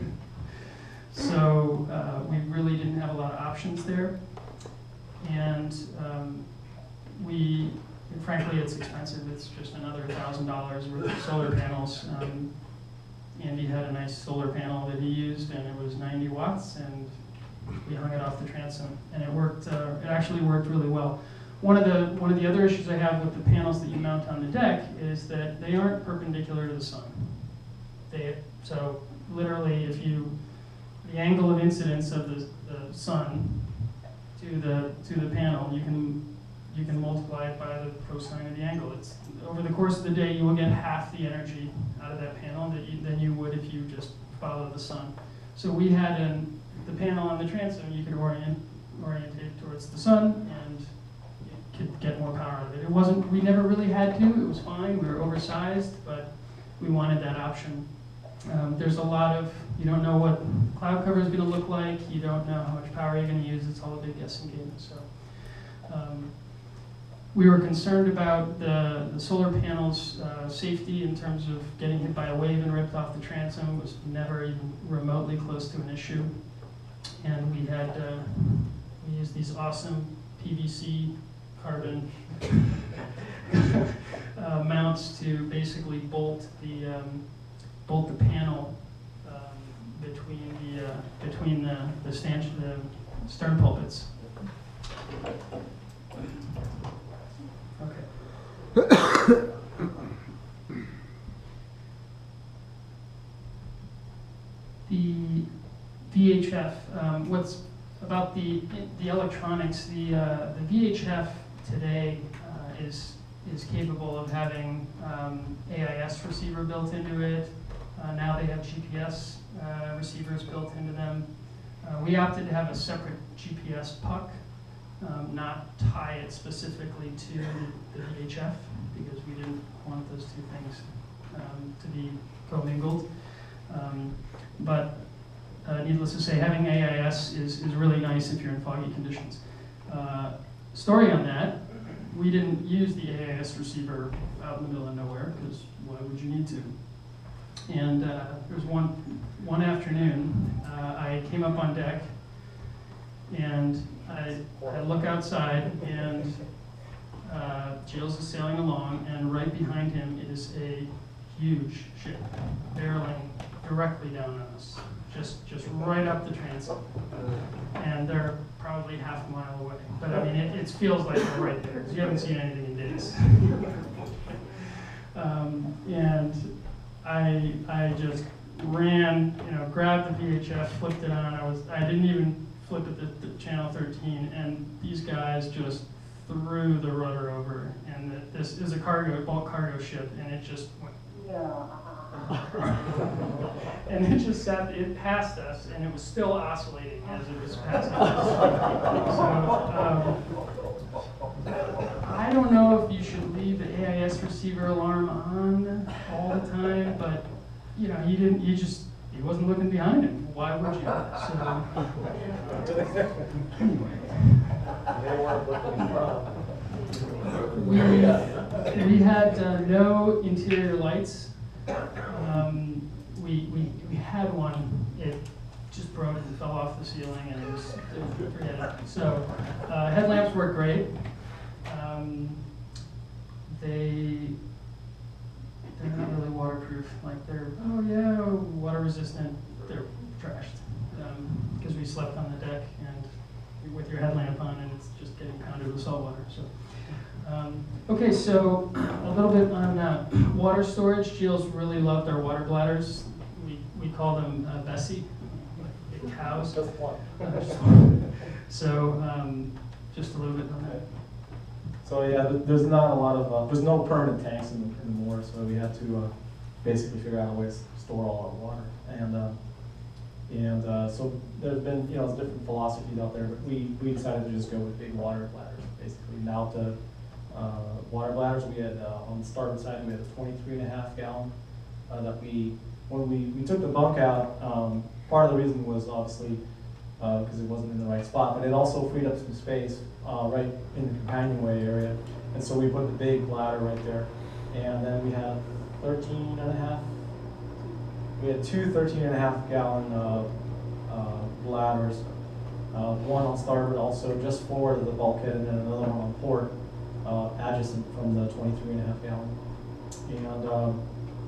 So uh, we really didn't have a lot of options there. And um, we, frankly, it's expensive. It's just another one thousand dollars worth of solar panels. Um, Andy had a nice solar panel that he used, and it was ninety watts, and we hung it off the transom, and it worked. Uh, it actually worked really well. One of the one of the other issues I have with the panels that you mount on the deck is that they aren't perpendicular to the sun. They so literally, if you the angle of incidence of the, the sun to the to the panel, you can you can multiply it by the cosine of the angle. It's over the course of the day, you will get half the energy out of that panel that you, than you would if you just follow the sun. So we had an, the panel on the transom, you could orient orientate towards the sun, and you could get more power out of it. It wasn't, we never really had to, it was fine, we were oversized, but we wanted that option. Um, there's a lot of, you don't know what cloud cover is going to look like, you don't know how much power you're going to use, it's all a big guessing game. So um, we were concerned about the, the solar panels' uh, safety in terms of getting hit by a wave and ripped off the transom. It was never even remotely close to an issue. And we had, uh, we used these awesome P V C carbon uh, mounts to basically bolt the um, bolt the panel um, between the uh, between the the, stanch, the stern pulpits. Okay. The V H F. Um, what's about the the electronics? The uh, the V H F today uh, is is capable of having um, A I S receiver built into it. Uh, now they have G P S uh, receivers built into them. Uh, we opted to have a separate G P S puck, um, not tie it specifically to the, the V H F, because we didn't want those two things um, to be commingled. Um, but uh, needless to say, having A I S is, is really nice if you're in foggy conditions. Uh, story on that, we didn't use the A I S receiver out in the middle of nowhere, because why would you need to? And uh, there was one, one afternoon, uh, I came up on deck, and I, I look outside, and uh, Gilles is sailing along, and right behind him is a huge ship barreling directly down on us, just just right up the transom. And they're probably half a mile away. But I mean, it, it feels like they're right there, because you haven't seen anything in days. um, and I I just ran, you know, grabbed the V H F, flipped it on. I was I didn't even flip it to, to channel thirteen, and these guys just threw the rudder over. And the, this is a cargo bulk cargo ship, and it just went. And it just sat, it passed us, and it was still oscillating as it was passing us. So, um, I don't know if you should leave the A I S receiver alarm on all the time, but you know, he didn't, he just, he wasn't looking behind him. Why would you? So, anyway. We, we had uh, no interior lights. Um, we, we, we had one, it just broke and fell off the ceiling, and it was, forget it. So uh, headlamps work great. Um, they, they're not really waterproof. Like they're, oh yeah, water resistant, they're trashed. Because um, we slept on the deck and with your headlamp on, and it's just getting pounded with salt water. So. Um, okay, so a little bit on uh, water storage. Gilles really loved our water bladders. We, we call them uh, Bessie, like big cows. Uh, so um, just a little bit on that. So yeah, there's not a lot of, uh, there's no permanent tanks in the, in the moor, so we had to uh, basically figure out a way to store all our water. And uh, and uh, so there's been, you know, different philosophies out there, but we, we decided to just go with big water bladders, basically. Now to Uh, water bladders, we had uh, on the starboard side, we had a twenty-three and a half gallon uh, that we, when we, we took the bunk out, um, part of the reason was obviously because uh, it wasn't in the right spot, but it also freed up some space uh, right in the companionway area. And so we put the big bladder right there. and then we had thirteen and a half, we had two thirteen and a half gallon uh, uh, bladders, uh, one on starboard also just forward of the bulkhead, and then another one on port, uh, adjacent from the twenty-three and a half gallon. And um,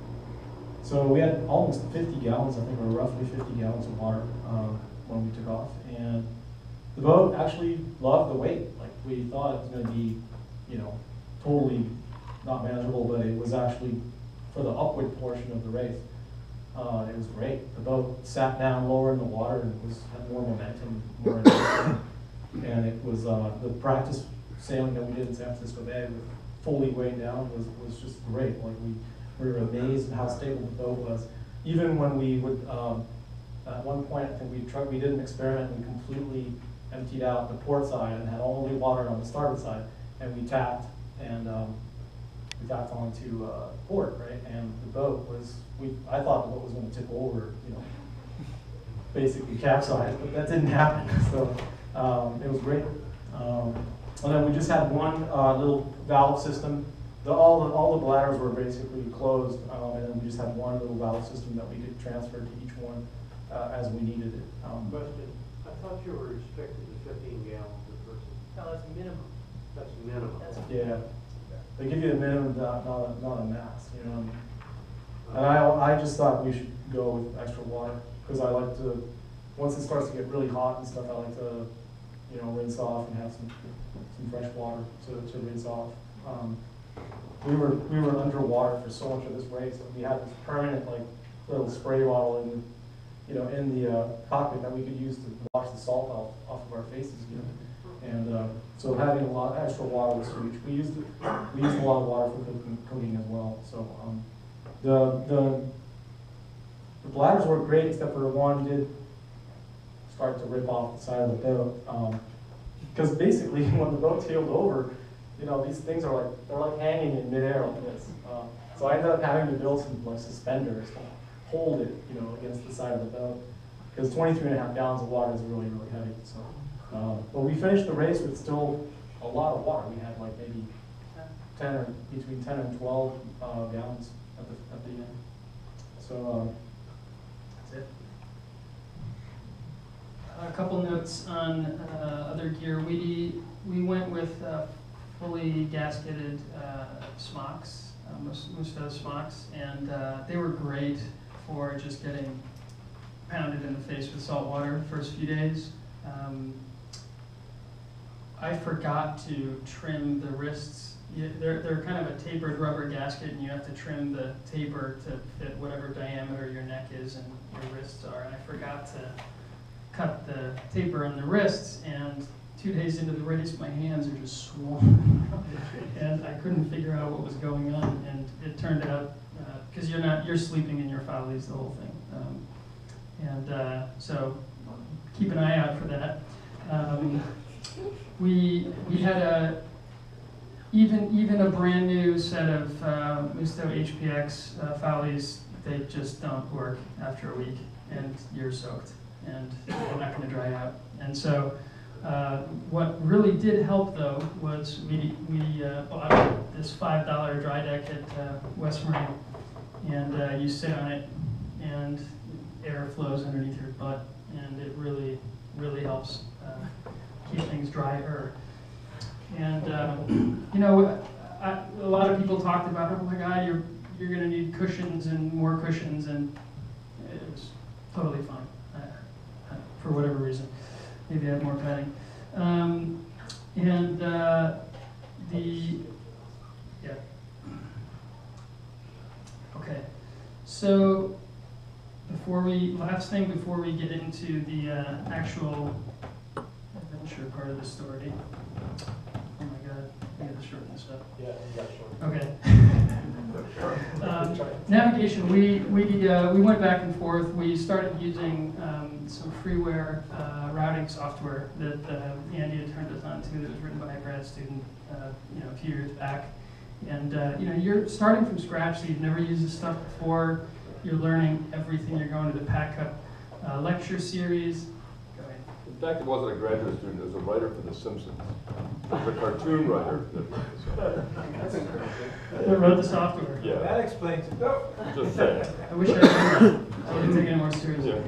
so we had almost fifty gallons, I think, or roughly fifty gallons of water uh, when we took off. And the boat actually loved the weight. Like, we thought it was going to be, you know, totally not manageable, but it was actually, for the upward portion of the race, uh, it was great. The boat sat down lower in the water and was had more momentum, more intensity. And it was uh, the practice sailing that we did in San Francisco Bay with fully weighed down was, was just great. Like, we, we were amazed at how stable the boat was. Even when we would, um, at one point, I think we tried, we did an experiment, we completely emptied out the port side and had only water on the starboard side, and we tapped, and um, we tapped onto uh, port, right? And the boat was, we, I thought the boat was going to tip over, you know, basically capsize, but that didn't happen. So um, it was great. Um, and then we just had one uh, little valve system. The, all, the, all the bladders were basically closed, um, and then we just had one little valve system that we could transfer to each one uh, as we needed it. Um, Question, I thought you were restricted to fifteen gallons per person. No, that's minimum. That's minimum. That's yeah, they give you a minimum, not, not, a, not a max, you know. And I, I just thought we should go with extra water, because I like to, once it starts to get really hot and stuff, I like to, you know, rinse off and have some, some fresh water to, to rinse off. Um, we were we were underwater for so much of this race, and we had this permanent like little spray bottle in, you know, in the uh, cockpit that we could use to wash the salt off, off of our faces, you know. And uh, so having a lot of extra water was huge. We used we used a lot of water for cooking, cooking as well. So um, the the the bladders worked great, except for one did start to rip off the side of the boat. Because um, basically, when the boat tailed over, you know, these things are like, they're like hanging in midair like this. Uh, so I ended up having to build some like suspenders to hold it, you know, against the side of the boat. Because twenty-three and a half gallons of water is really, really heavy. So, um, but we finished the race with still a lot of water. We had like maybe ten or between ten and twelve uh, gallons at the, at the end. So um, that's it. A couple notes on uh, other gear. We we went with uh, fully gasketed uh, smocks, uh, Musto smocks, and uh, they were great for just getting pounded in the face with salt water the first few days. Um, I forgot to trim the wrists. You, they're, they're kind of a tapered rubber gasket, and you have to trim the taper to fit whatever diameter your neck is and your wrists are. And I forgot to cut the taper on the wrists, and two days into the race, my hands are just swollen, and I couldn't figure out what was going on. And it turned out because uh, you're not you're sleeping in your follies the whole thing, um, and uh, so keep an eye out for that. Um, we we had a even even a brand new set of uh, Musto H P X uh, follies. They just don't work after a week, and you're soaked, and they're not going to dry out. And so uh, what really did help, though, was we, we uh, bought this five dollar dry deck at uh, West Marine, and uh, you sit on it, and air flows underneath your butt, and it really, really helps uh, keep things drier. And, uh, you know, I, a lot of people talked about, oh my God, you're, you're going to need cushions and more cushions, and it was totally fine. For whatever reason, maybe I have more padding. Um, and uh, the, yeah. Okay, so before we, last thing before we get into the uh, actual adventure part of the story. Oh my God, I got to shorten this up. Yeah, you got short. Okay. um, navigation, we we uh, we went back and forth. We started using um, some freeware uh, routing software that uh, Andy had turned us on to. That was written by a grad student, uh, you know, a few years back. And uh, you know, you're starting from scratch, so you've never used this stuff before. You're learning everything. You're going to the Pac Cup uh, lecture series. Go ahead. In fact, it wasn't a graduate student; it was a writer for The Simpsons. The cartoon writer. Who wrote the software? Yeah, That explains it. No. just saying. I wish I had done that. I wouldn't take it more seriously.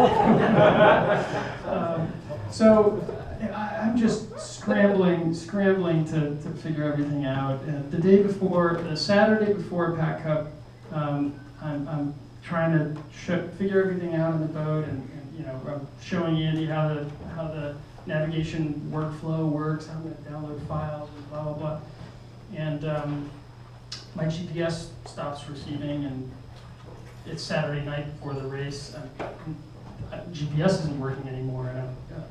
Yeah. um, so I, I'm just scrambling, scrambling to, to figure everything out. And the day before, the Saturday before Pac Cup, um, I'm, I'm trying to sh figure everything out on the boat, and, and you know, I'm showing Andy how the how the navigation workflow works, how I'm going to download files, and blah blah blah. And um, my G P S stops receiving, and it's Saturday night before the race. And G P S isn't working anymore, and I'm, uh,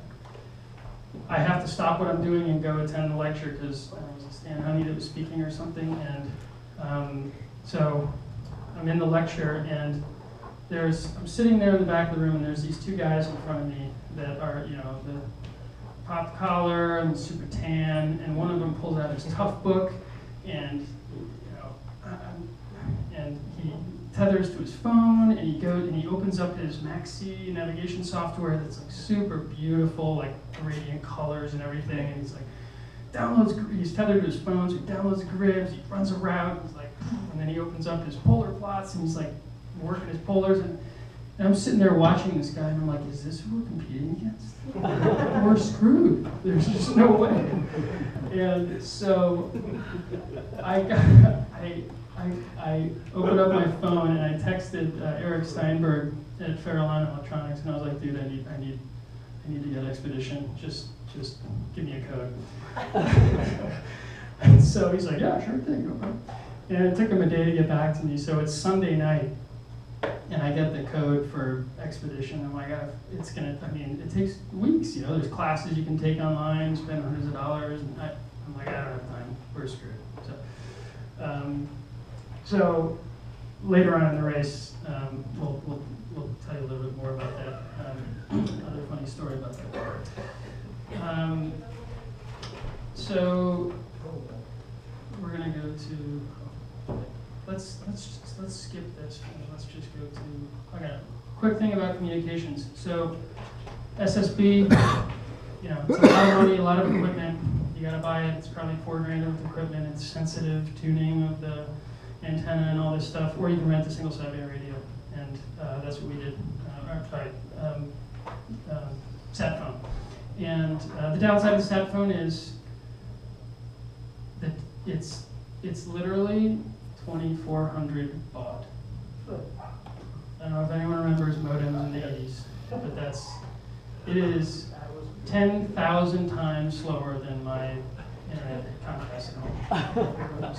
I have to stop what I'm doing and go attend the lecture because uh, was it Stan Honey that was speaking or something. And um, so I'm in the lecture, and there's I'm sitting there in the back of the room, and there's these two guys in front of me that are, you know, the pop collar and super tan, and one of them pulls out his tough book, and you know, um, and he tethers to his phone, and he goes and he opens up his Maxi navigation software that's like super beautiful, like gradient colors and everything, and he's like downloads. He's tethered to his phone, so he downloads grids, he runs a route, and he's like, and then he opens up his polar plots, and he's like working his polars, and, and I'm sitting there watching this guy, and I'm like, is this who we're competing against? We're screwed. There's just no way. And so I got, I, I, I opened up my phone and I texted uh, Eric Steinberg at Farallon Electronics, and I was like, dude, I need, I need, I need to get Expedition. Just, just give me a code. And so he's like, yeah, sure thing, no problem. And it took him a day to get back to me. So it's Sunday night, and I get the code for Expedition. I'm like, ah, it's gonna, I mean, it takes weeks, you know, there's classes you can take online, spend hundreds of dollars, and I, I'm like, I don't have time, we're screwed. So, um, so later on in the race, um, we'll, we'll, we'll tell you a little bit more about that. Um, another funny story about that. Um, so we're gonna go to, let's, let's, just, let's skip this. Let's just go to, okay, quick thing about communications. So S S B, you know, it's a lot of money, a lot of equipment. You gotta buy it, it's probably four grand worth of equipment. It's sensitive tuning of the antenna and all this stuff, or you can rent a single sideband radio, and uh, that's what we did. Uh, or, sorry, um, um, sat phone. And uh, the downside of the sat phone is that it's it's literally twenty-four hundred baud. I don't know if anyone remembers modems in the eighties, but that's it is ten thousand times slower than my internet Comcast at home.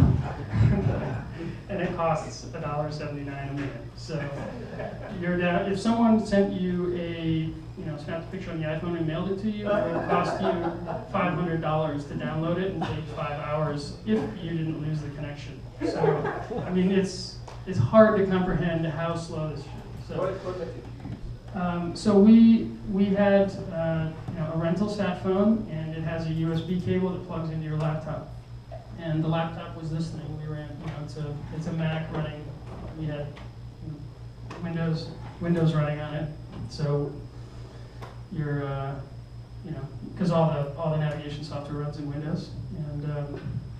So, and it costs a dollar seventy-nine a minute. So, you're down. If someone sent you a, you know, snapped a picture on the iPhone and mailed it to you, it would cost you five hundred dollars to download it and take five hours if you didn't lose the connection. So, I mean, it's it's hard to comprehend how slow this is. So, What equipment did you use? Um, so we we had uh, you know, a rental sat phone, and it has a U S B cable that plugs into your laptop. And the laptop was this thing. We ran, you know, it's a it's a Mac running. We had Windows Windows running on it. So you're uh, you know, because all the all the navigation software runs in Windows, and um,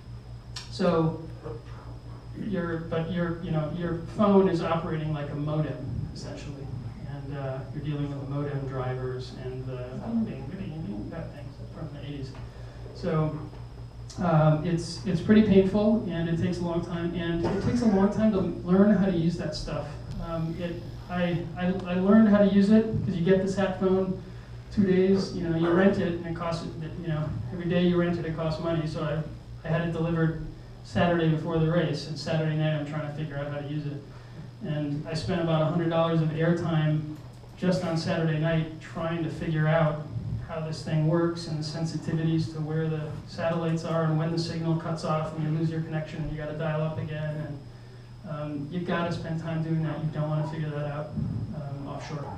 so your but your you know your phone is operating like a modem essentially. And uh, you're dealing with the modem drivers and the things from the eighties. So um, it's it's pretty painful, and it takes a long time, and it takes a long time to learn how to use that stuff. Um, it I, I I learned how to use it because you get the sat phone two days. You know, you rent it, and it costs you know every day you rent it, it costs money. So I I had it delivered Saturday before the race, and Saturday night I'm trying to figure out how to use it. And I spent about one hundred dollars of airtime just on Saturday night trying to figure out how this thing works and the sensitivities to where the satellites are and when the signal cuts off and you lose your connection and you got to dial up again. And um, you've got to spend time doing that. You don't want to figure that out um, offshore.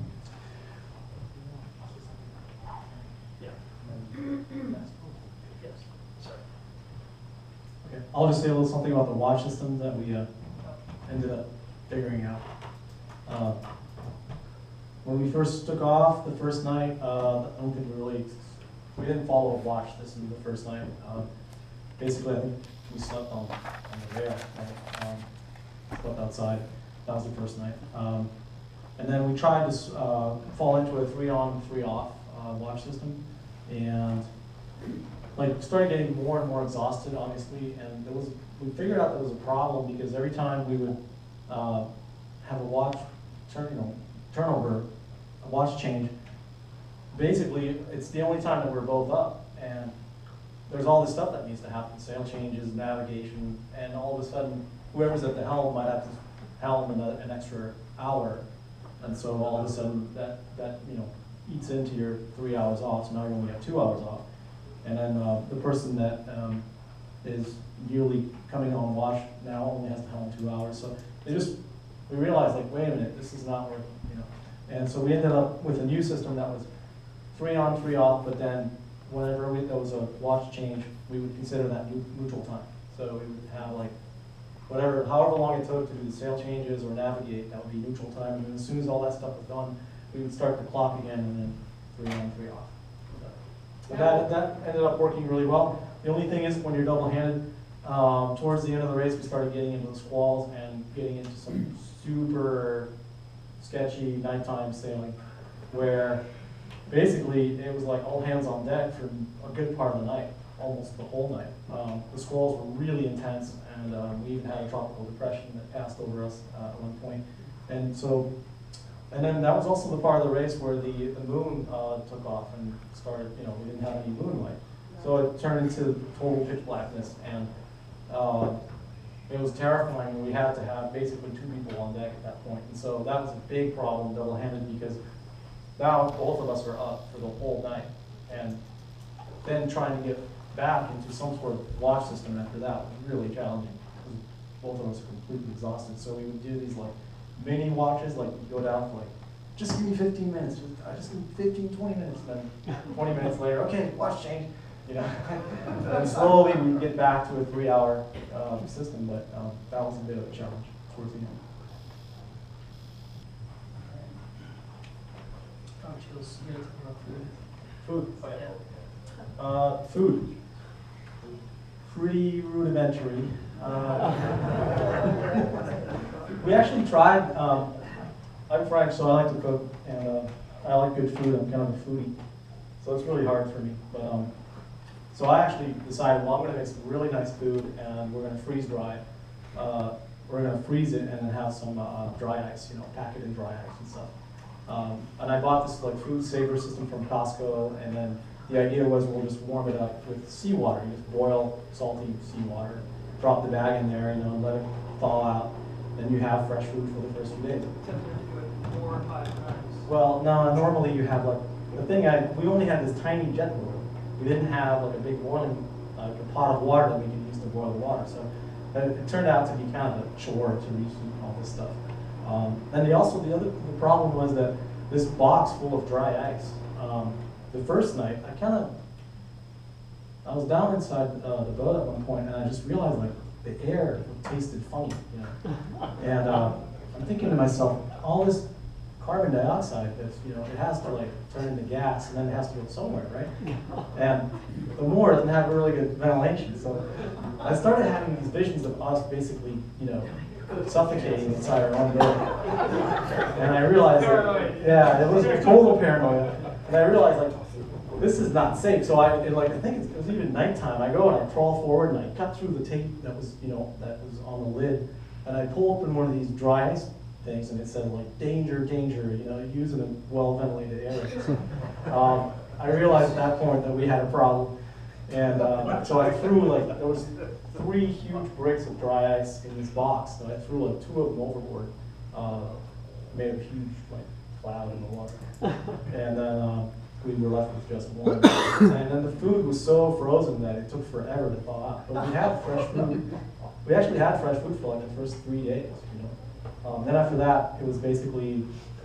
Yeah. Yes. Sorry. Okay, I'll just say a little something about the watch system that we uh, ended up figuring out. Uh, when we first took off the first night, uh, I don't think we really we didn't follow a watch system the first night. Um, basically, I think we slept on, on the rail, right? Um, slept outside. That was the first night. Um, and then we tried to uh, fall into a three on, three off uh, watch system, and like started getting more and more exhausted, obviously. And there was, we figured out there was a problem because every time we would uh, have a watch turn, you know, turnover, a watch change, basically it's the only time that we're both up, and there's all this stuff that needs to happen: sail changes, navigation, and all of a sudden whoever's at the helm might have to helm an, an extra hour, and so all of a sudden that that you know eats into your three hours off. So now you only have two hours off, and then uh, the person that um, is yearly coming on watch now only has to helm two hours. So they just we realized like, wait a minute, this is not working, you know. And so we ended up with a new system that was three on, three off, but then whenever we, there was a watch change, we would consider that neutral time. So we would have like whatever, however long it took to do the sail changes or navigate, that would be neutral time. And then as soon as all that stuff was done, we would start the clock again, and then three on, three off. So that, that ended up working really well. The only thing is when you're double-handed, um, towards the end of the race, we started getting into the squalls and getting into some super sketchy nighttime sailing, where basically it was like all hands on deck for a good part of the night, almost the whole night. Um, the squalls were really intense, and um, we even had a tropical depression that passed over us uh, at one point. And so, and then that was also the part of the race where the, the moon uh, took off and started, you know, we didn't have any moonlight. So it turned into total pitch blackness, and uh, it was terrifying. We had to have basically two people on deck at that point. And so that was a big problem, double-handed, because now both of us are up for the whole night. And then trying to get back into some sort of watch system after that was really challenging, because both of us are completely exhausted. So we would do these like mini watches, like you go down for like, just give me fifteen minutes, just, I just need fifteen, twenty minutes, and then twenty minutes later, okay, watch change. You know, and slowly we get back to a three-hour um, system, but um, that was a bit of a challenge towards the end. Oh, Gilles, you gotta talk about food. Food. Yeah. Uh, food. Pretty rudimentary. Uh, we actually tried. Um, I'm French, so I like to cook, and uh, I like good food. I'm kind of a foodie, so it's really hard for me. But um, so I actually decided, well, I'm going to make some really nice food, and we're going to freeze dry. Uh, we're going to freeze it and then have some uh, dry ice, you know, pack it in dry ice and stuff. Um, and I bought this like food saver system from Costco, and then the idea was we'll just warm it up with seawater. You just boil salty seawater, drop the bag in there, you know, and let it thaw out. Then you have fresh food for the first few days. Except you have to do it four or five times. Well, no, normally you have like, the thing I, we only had this tiny jet boiler. We didn't have like a big boiling, like a pot of water that we could use to boil the water. So it, it turned out to be kind of a chore to reheat all this stuff. Um, and the, also the other the problem was that this box full of dry ice. Um, the first night, I kind of, I was down inside uh, the boat at one point, and I just realized like the air tasted funny, you know. And uh, I'm thinking to myself, all this carbon dioxide, that's, you know, it has to like turn into gas, and then it has to go somewhere, right? And the moor doesn't have really good ventilation, so I started having these visions of us basically, you know, suffocating inside our own building. And I realized that, yeah, it was total paranoia. And I realized like, this is not safe. So I, and like, I think it was even nighttime. I go and I crawl forward and I cut through the tape that was, you know, that was on the lid, and I pull open one of these dry ice things, and it said like, danger, danger, you know, use it in well-ventilated areas. um, I realized at that point that we had a problem. And um, so I threw like, there was three huge bricks of dry ice in this box, so I threw like two of them overboard, uh, made a huge like cloud in the water. And then um, we were left with just one. And then the food was so frozen that it took forever to thaw out. But we had fresh food. We actually had fresh food for like the first three days, you know. Um, then after that, it was basically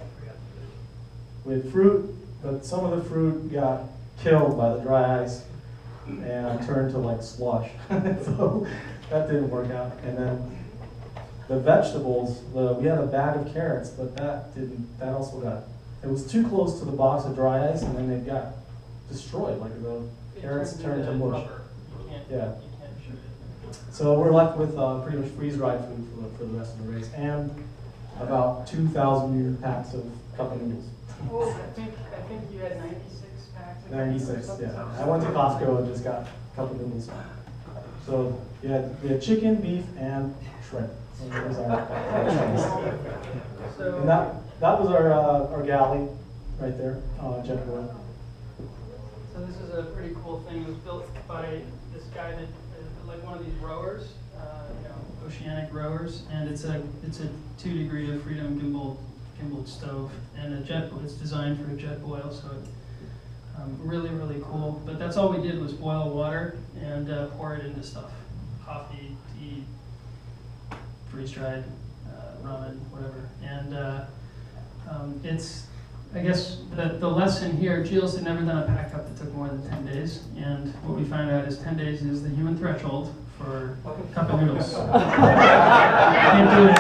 with fruit, but some of the fruit got killed by the dry ice and turned to like slush. So that didn't work out. And then the vegetables, the, we had a bag of carrots, but that didn't, that also got, it was too close to the box of dry ice, and then it got destroyed, like the It carrots turns turn into to mush. rubber. You can't, Yeah. you can't shoot it. So we're left with uh, pretty much freeze-dried food for the, for the rest of the race, and about two thousand packs of cup of noodles. Well, I think, I think you had ninety-six packs. of ninety-six, something. yeah. I went to Costco and just got a cup of noodles. So we had, we had chicken, beef, and shrimp. So that was our, our So, and that, that was our, uh, our galley right there, uh, jet boil. so this is a pretty cool thing. It was built by this guy that, uh, like one of these rowers, uh, you know, oceanic rowers, and it's a it's a two degree of freedom gimbal gimbal stove, and a jet. It's designed for a jet boil, so it, um, really really cool. But that's all we did was boil water and uh, pour it into stuff, coffee, tea, freeze dried, uh, ramen, whatever, and uh, um, it's. I guess the, the lesson here, Gilles had never done a Pac Cup that took more than ten days, and what we found out is ten days is the human threshold for a cup of noodles. Can't do it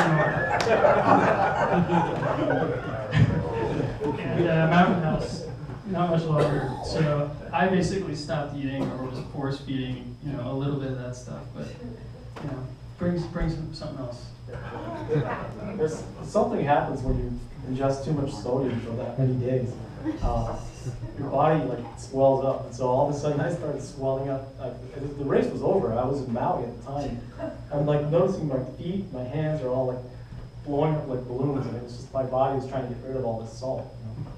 anymore. And uh, Mountain House, not much longer. So I basically stopped eating or was force feeding, you know, a little bit of that stuff, but you know, brings brings something else. There's something happens when you ingest too much sodium for that many days. Uh, your body like swells up, and so all of a sudden I started swelling up. I, the race was over. I was in Maui at the time. I'm like noticing my feet, my hands are all like blowing up like balloons, and it was just my body was trying to get rid of all this salt.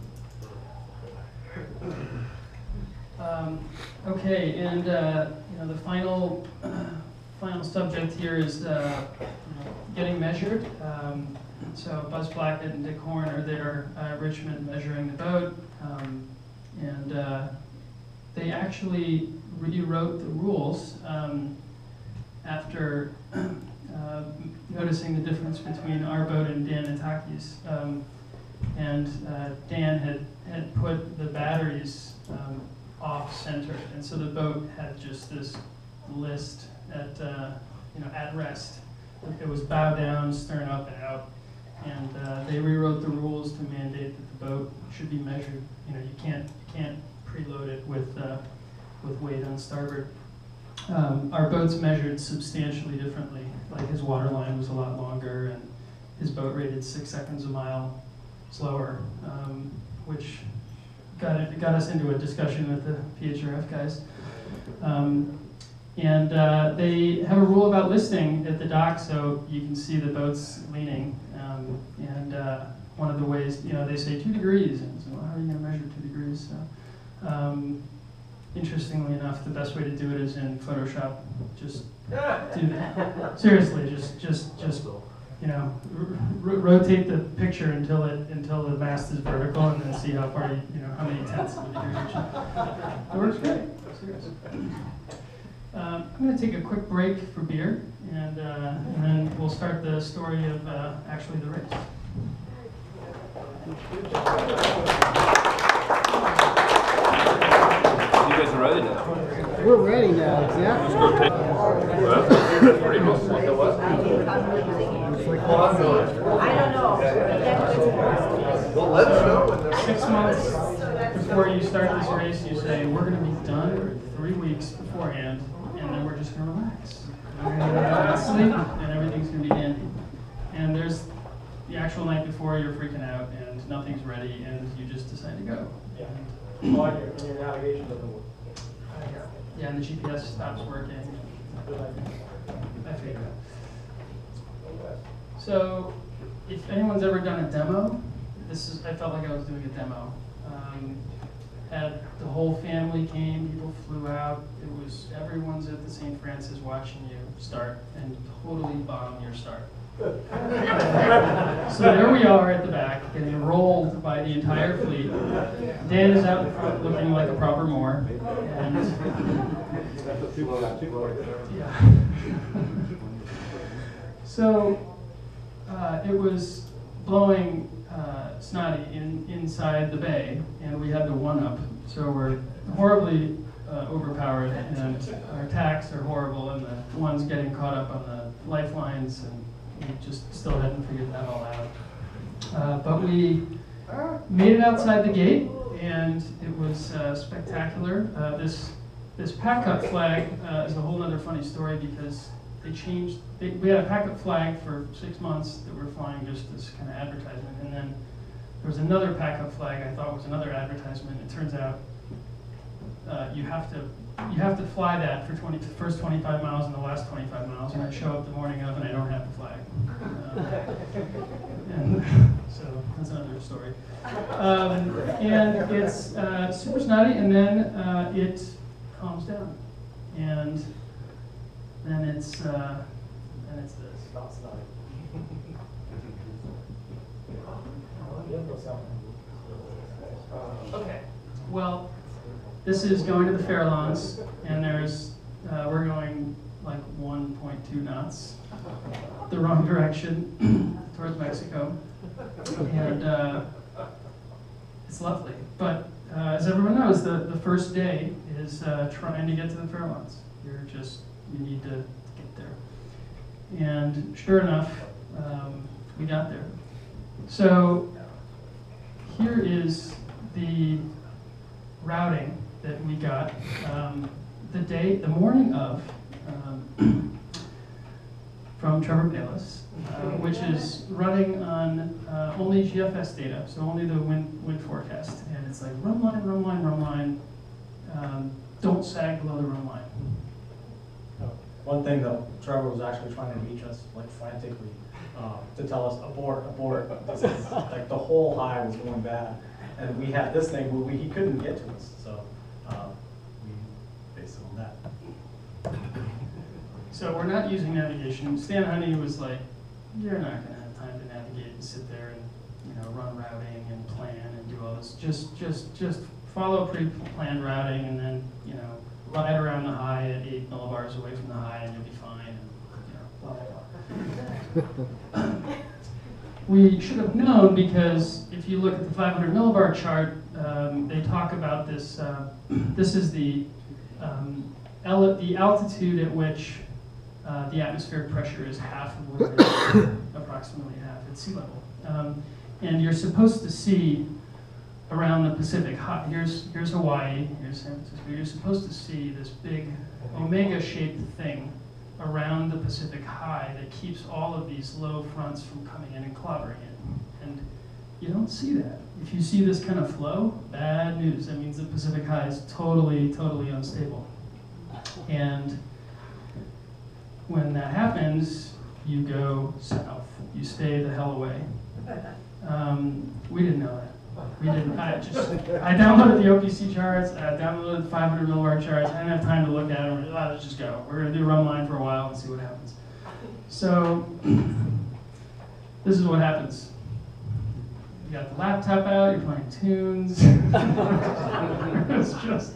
You know? Um, okay, and uh, you know the final final subject here is uh, you know, getting measured. Um, so Buzz Blackett and Dick Horn are there at Richmond measuring the boat, um, and uh, they actually rewrote the rules um, after uh, noticing the difference between our boat and Dan Itaki's. Um, and uh, Dan had, had put the batteries um, off center, and so the boat had just this list at uh, you know at rest. It was bow down, stern up and out, and uh, they rewrote the rules to mandate that the boat should be measured. You know, you can't you can't preload it with uh, with weight on starboard. Um, our boat's measured substantially differently. Like his water line was a lot longer, and his boat rated six seconds a mile slower, um, which got it got us into a discussion with the P H R F guys. Um, And uh, they have a rule about listing at the dock, so you can see the boats leaning. Um, and uh, one of the ways, you know, they say two degrees, and so well, how are you going to measure two degrees? So, um, interestingly enough, the best way to do it is in Photoshop. Just do that. Seriously, just just just you know, r rotate the picture until it until the mast is vertical, and then see how far you, you know how many tenths of a degree you should. It works great. Seriously. Um, I'm going to take a quick break for beer, and, uh, and then we'll start the story of uh, actually the race. You guys are ready now. We're ready now, yeah. Let's go take. Well, that's pretty much what it was. I don't know. Well, let us know when they're. Six months before you start this race, you say, we're going to be done three weeks beforehand, and then we're just going to relax. We're going to sleep, and everything's going to be dandy. And there's the actual night before, you're freaking out, and nothing's ready, and you just decide to go. Yeah. Oh, and your, and your navigation doesn't work. Yeah, and the G P S stops working. I figured out. So, if anyone's ever done a demo, this is, I felt like I was doing a demo. Um, had the whole family came, people flew out. It was, everyone's at the Saint Francis watching you start and totally bomb your start. So there we are at the back, getting rolled by the entire fleet. Dan is out in front looking like a proper Moor. And yeah. So uh, it was blowing uh, snotty in, inside the bay, and we had the one-up. So we're horribly uh, overpowered, and our tacks are horrible, and the one's getting caught up on the lifelines, and we just still hadn't figured that all out. Uh, but we made it outside the gate, and it was uh, spectacular. Uh, this this Pac Cup flag uh, is a whole other funny story because they changed. They, we had a Pac Cup flag for six months that we're flying just as kind of advertisement, and then there was another Pac Cup flag I thought was another advertisement. It turns out uh, you have to you have to fly that for twenty, the first twenty-five miles and the last twenty-five miles, and I show up the morning of and I don't have the flag. Uh, and so that's another story. Um, and it's uh, super snotty, and then uh, it calms down, and then it's uh, then it's this. Not snotty. Okay. Well, this is going to the Farallones, and there's uh, we're going like one point two knots, the wrong direction towards Mexico, and uh, it's lovely. But uh, as everyone knows, the the first day is uh, trying to get to the Farallones. You're just you need to get there, and sure enough, um, we got there. So here is the routing that we got um, the day, the morning of, um, from Trevor Bayless, uh, which is running on uh, only G F S data, so only the wind, wind forecast. And it's like run line, run line, run line, um, don't sag below the run line. One thing though, Trevor was actually trying to reach us like frantically uh, to tell us abort, abort. This is, like the whole high was going bad, and we had this thing where we, he couldn't get to us, so uh, we based it on that. So we're not using navigation. Stan Honey was like, "You're not going to have time to navigate and sit there and you know run routing and plan and do all this. Just, just, just follow pre-planned routing, and then you know." Ride around the high at eight millibars away from the high, and you'll be fine. And, you know, blah, blah, blah. We should have known because if you look at the five hundred millibar chart, um, they talk about this. Uh, this is the um, ele the altitude at which uh, the atmospheric pressure is half of what it is, approximately half at sea level, um, and you're supposed to see. Around the Pacific, here's here's Hawaii, here's San Francisco. You're supposed to see this big omega-shaped thing around the Pacific high that keeps all of these low fronts from coming in and clobbering it. And you don't see that. If you see this kind of flow, bad news. That means the Pacific high is totally, totally unstable. And when that happens, you go south. You stay the hell away. Um, we didn't know that. We didn't. I just. I downloaded the O P C charts. I downloaded the five hundred millibar charts. I didn't have time to look at them. Oh, let's just go. We're gonna do run line for a while and see what happens. So this is what happens. You got the laptop out. You're playing tunes. It's just.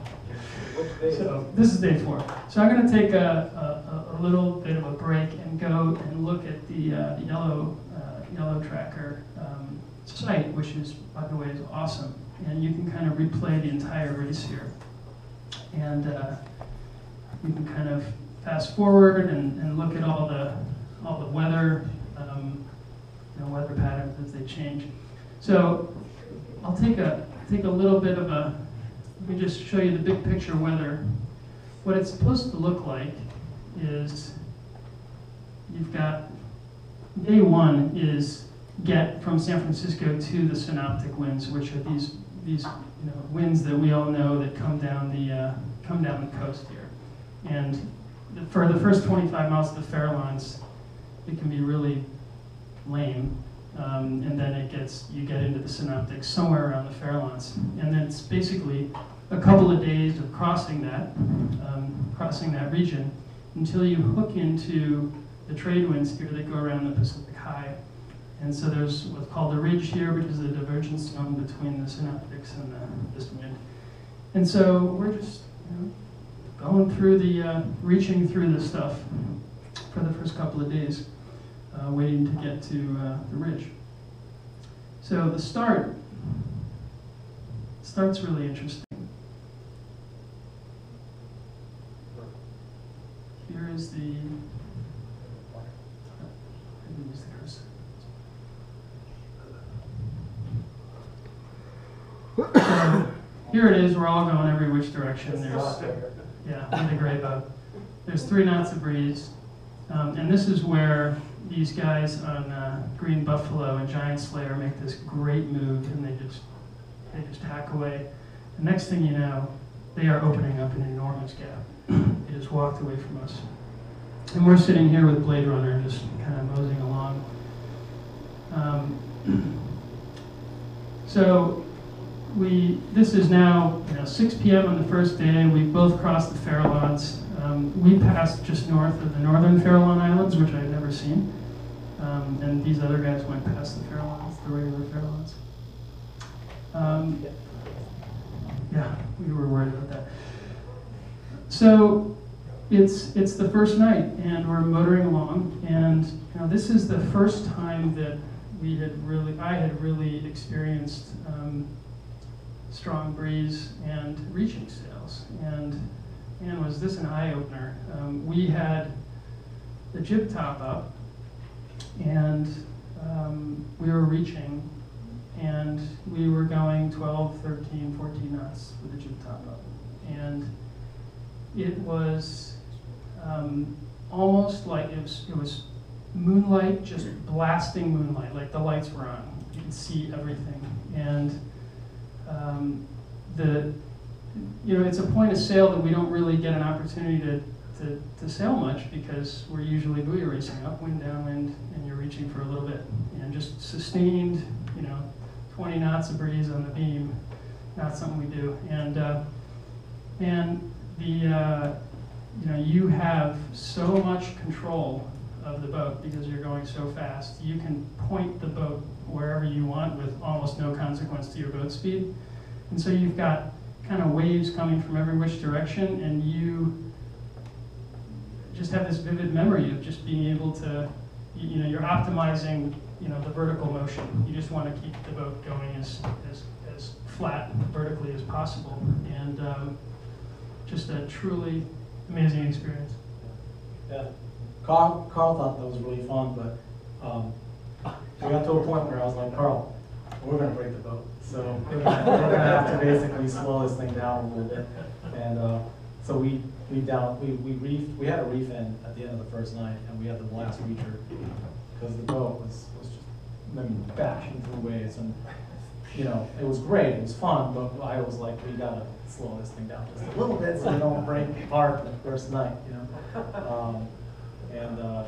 So this is day four. So I'm gonna take a, a, a little bit of a break and go and look at the uh, the yellow uh, yellow tracker. Um, site, which is, by the way, is awesome. And you can kind of replay the entire race here. And uh, you can kind of fast forward and, and look at all the all the weather, um, you know, weather patterns as they change. So I'll take a take a little bit of a, let me just show you the big picture weather. What it's supposed to look like is you've got day one is get from San Francisco to the synoptic winds, which are these these you know winds that we all know that come down the uh, come down the coast here. And the, for the first twenty-five miles of the Farallones, it can be really lame, um, and then it gets you get into the synoptics somewhere around the Farallones, and then it's basically a couple of days of crossing that um, crossing that region until you hook into the trade winds here that go around the Pacific High. And so there's what's called a ridge here, which is the divergence zone between the synoptics and the, this wind. And so we're just you know, going through the, uh, reaching through this stuff for the first couple of days, uh, waiting to get to uh, the ridge. So the start, start's really interesting. Here is the, I didn't use the cursor. So here it is. We're all going every which direction. There's, yeah, with the gray boat. There's three knots of breeze. Um, and this is where these guys on uh, Green Buffalo and Giant Slayer make this great move, and they just they just hack away. The next thing you know, they are opening up an enormous gap. They just walked away from us. And we're sitting here with Blade Runner just kind of moseying along. Um, so we, this is now you know, six p m on the first day. We both crossed the Farallones. Um, we passed just north of the northern Farallon Islands, which I had never seen. Um, and these other guys went past the Farallones, the regular Farallones. Um, yeah, we were worried about that. So it's it's the first night, and we're motoring along, and you know this is the first time that we had really, I had really experienced um, strong breeze and reaching sails, and man, was this an eye-opener. Um, we had the jib top up, and um, we were reaching, and we were going twelve, thirteen, fourteen knots with the jib top up, and it was um, almost like it was, it was moonlight, just blasting moonlight, like the lights were on. You could see everything. And um, the, you know, it's a point of sail that we don't really get an opportunity to, to, to sail much because we're usually buoy racing upwind, downwind, and you're reaching for a little bit. And just sustained, you know, twenty knots of breeze on the beam, not something we do. And, uh, and the, uh, you know, you have so much control of the boat because you're going so fast. You can point the boat wherever you want with almost no consequence to your boat speed. And so you've got kind of waves coming from every which direction, and you just have this vivid memory of just being able to, you know, you're optimizing, you know, the vertical motion. You just want to keep the boat going as, as, as flat vertically as possible. And um, just a truly amazing experience. Yeah. Karl, Karl thought that was really fun, but um, we got to a point where I was like, Karl, we're going to break the boat. So we're going to have to basically slow this thing down a little bit. And uh, so we we down we we reefed. We had a reef in at the end of the first night, and we had the last reacher because the boat was was just I mean, bashing through waves, and you know it was great. It was fun, but I was like, we gotta slow this thing down just a little bit so we don't break apart the first night. You know. Um, And uh,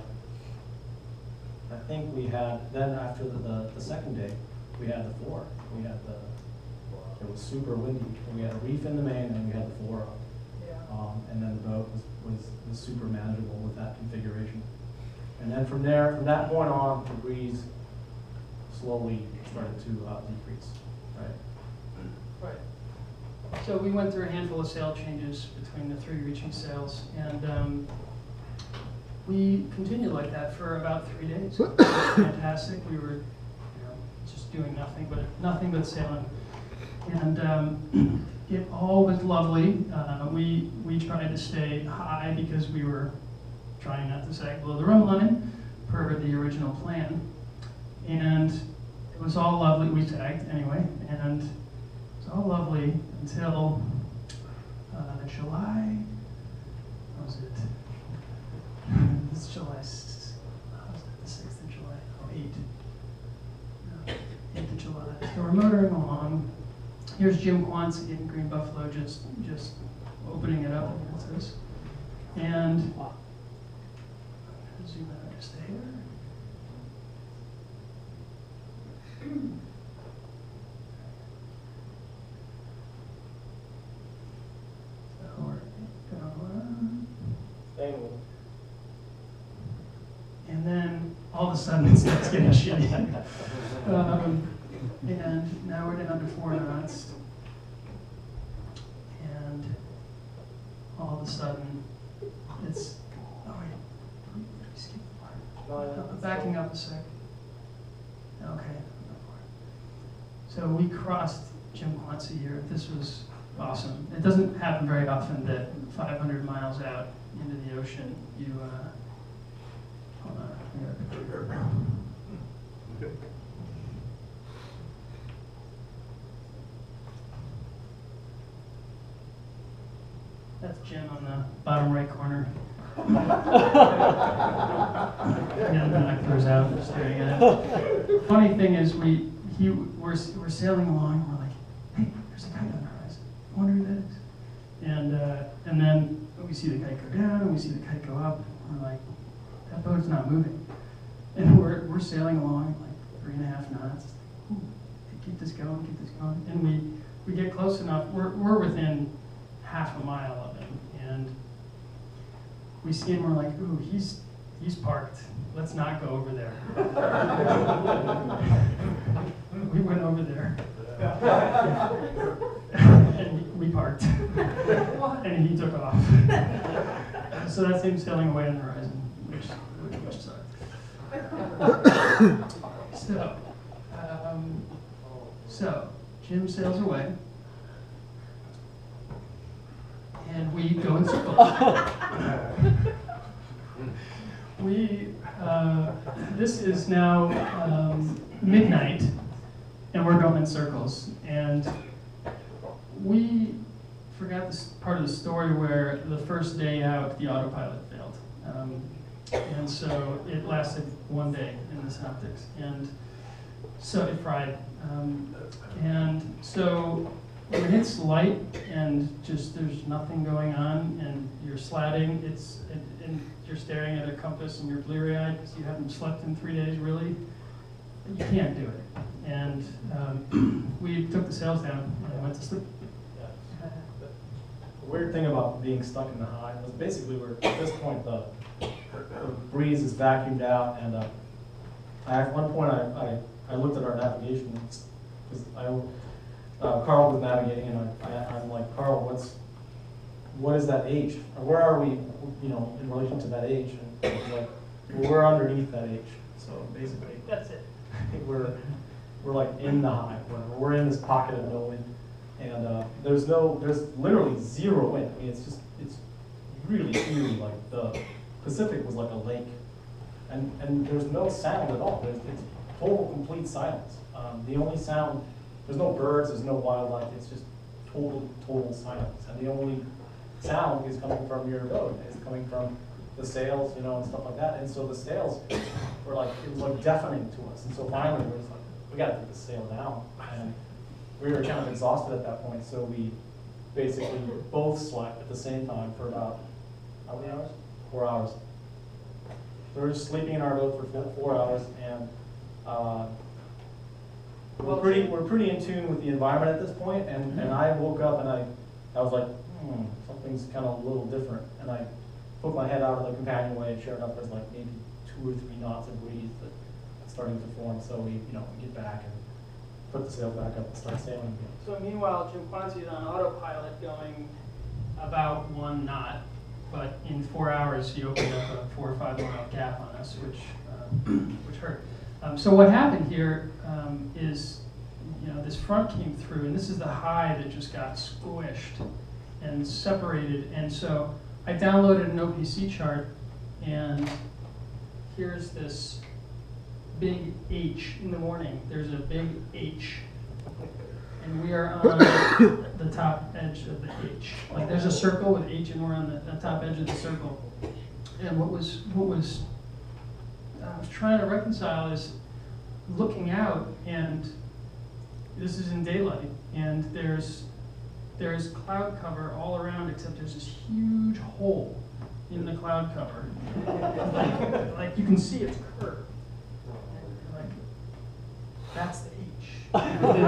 I think we had, then after the, the, the second day, we had the fore. We had the, it was super windy. And we had a reef in the main, and we had the fore up. Um, and then the boat was, was, was super manageable with that configuration. And then from there, from that point on, the breeze slowly started to uh, decrease, right? Right. So we went through a handful of sail changes between the three reaching sails, and um, we continued like that for about three days. It was fantastic. We were, you know, just doing nothing but nothing but sailing, and um, it all was lovely. Uh, we we tried to stay high because we were trying not to sag below the rum line per the original plan, and it was all lovely. We sagged anyway, and it was all lovely until uh, July. What was it? It's July, s- how was it, the sixth of July, oh, eight. No, eighth of July. So we're motoring along. Here's Jim Quancy in Green Buffalo just, just opening it up against us. And, I'm gonna zoom out just a hair. So we're going. And then all of a sudden it starts getting shitty. Um, and now we're down to four knots. And all of a sudden it's, oh wait, did we skip the part? Uh, backing up a sec. Okay. So we crossed Jim Quancy here. This was awesome. It doesn't happen very often that five hundred miles out into the ocean, you, uh, hold on, I gotta- That's Jim on the bottom right corner. Yeah, the binoculars out, just staring at it. Funny thing is, we he we're we're sailing along, and we're like, hey, there's a kite on the horizon. I wonder who that is. And uh, and then we see the kite go down, and we see the kite go up. And we're like, that boat's not moving. And we're we're sailing along like three and a half knots. Ooh, keep this going, keep this going. And we we get close enough. We're we're within half a mile of him, and we see him. We're like, ooh, he's he's parked. Let's not go over there. We went over there, and we parked, and he took off. So that's him sailing away on the horizon, which which sucked. So, um, so Jim sails away. And we go in circles. we, uh, this is now um, midnight, and we're going in circles. And we forgot this part of the story where the first day out, the autopilot failed. Um, and so it lasted one day in the synoptics. And so it fried. Um, and so when it hits light and just there's nothing going on and you're slatting, it's and, and you're staring at a compass and you're bleary-eyed because you haven't slept in three days really, you can't do it. And um, we took the sails down and went to sleep. Yeah. The weird thing about being stuck in the high was basically we're at this point the, the breeze is vacuumed out, and uh, I, at one point I, I, I looked at our navigation because I. Uh, Karl was navigating, and I, I, I'm like, Karl, what's, what is that H? Or where are we, you know, in relation to that H? And he's like, well, we're underneath that H. So basically, that's it. we're, we're like in the high. We're, we're in this pocket of no wind, and uh, there's no, there's literally zero wind. I mean, it's just, it's really eerie. Like the Pacific was like a lake, and and there's no sound at all. There's it's total complete silence. Um, the only sound. There's no birds, there's no wildlife, it's just total, total silence. And the only sound is coming from your boat, it's coming from the sails, you know, and stuff like that. And so the sails were like, it was like deafening to us. And so finally we were just like, we gotta take the sail down. And we were kind of exhausted at that point, so we basically both slept at the same time for about, how many hours? Four hours. So we were just sleeping in our boat for four, four hours, and uh, We're pretty, we're pretty in tune with the environment at this point, and, and I woke up and I, I was like, hmm, something's kind of a little different. And I put my head out of the companionway, and sure enough, there's like maybe two or three knots of breeze that's starting to form. So we, you know, we get back and put the sail back up and start sailing again. So meanwhile, Jim Quancy is on autopilot going about one knot, but in four hours he opened up a four or five mile gap on us, which, uh, which hurt. Um, so what happened here um, is, you know, this front came through, and this is the high that just got squished and separated. And so I downloaded an O P C chart, and here's this big H in the morning. There's a big H, and we are on the top edge of the H. Like there's a circle with H, and we're on the, the top edge of the circle. And what was what was I was trying to reconcile is looking out, and this is in daylight, and there's there's cloud cover all around, except there's this huge hole in the cloud cover. like, like you can see it's curved. And like, that's the H.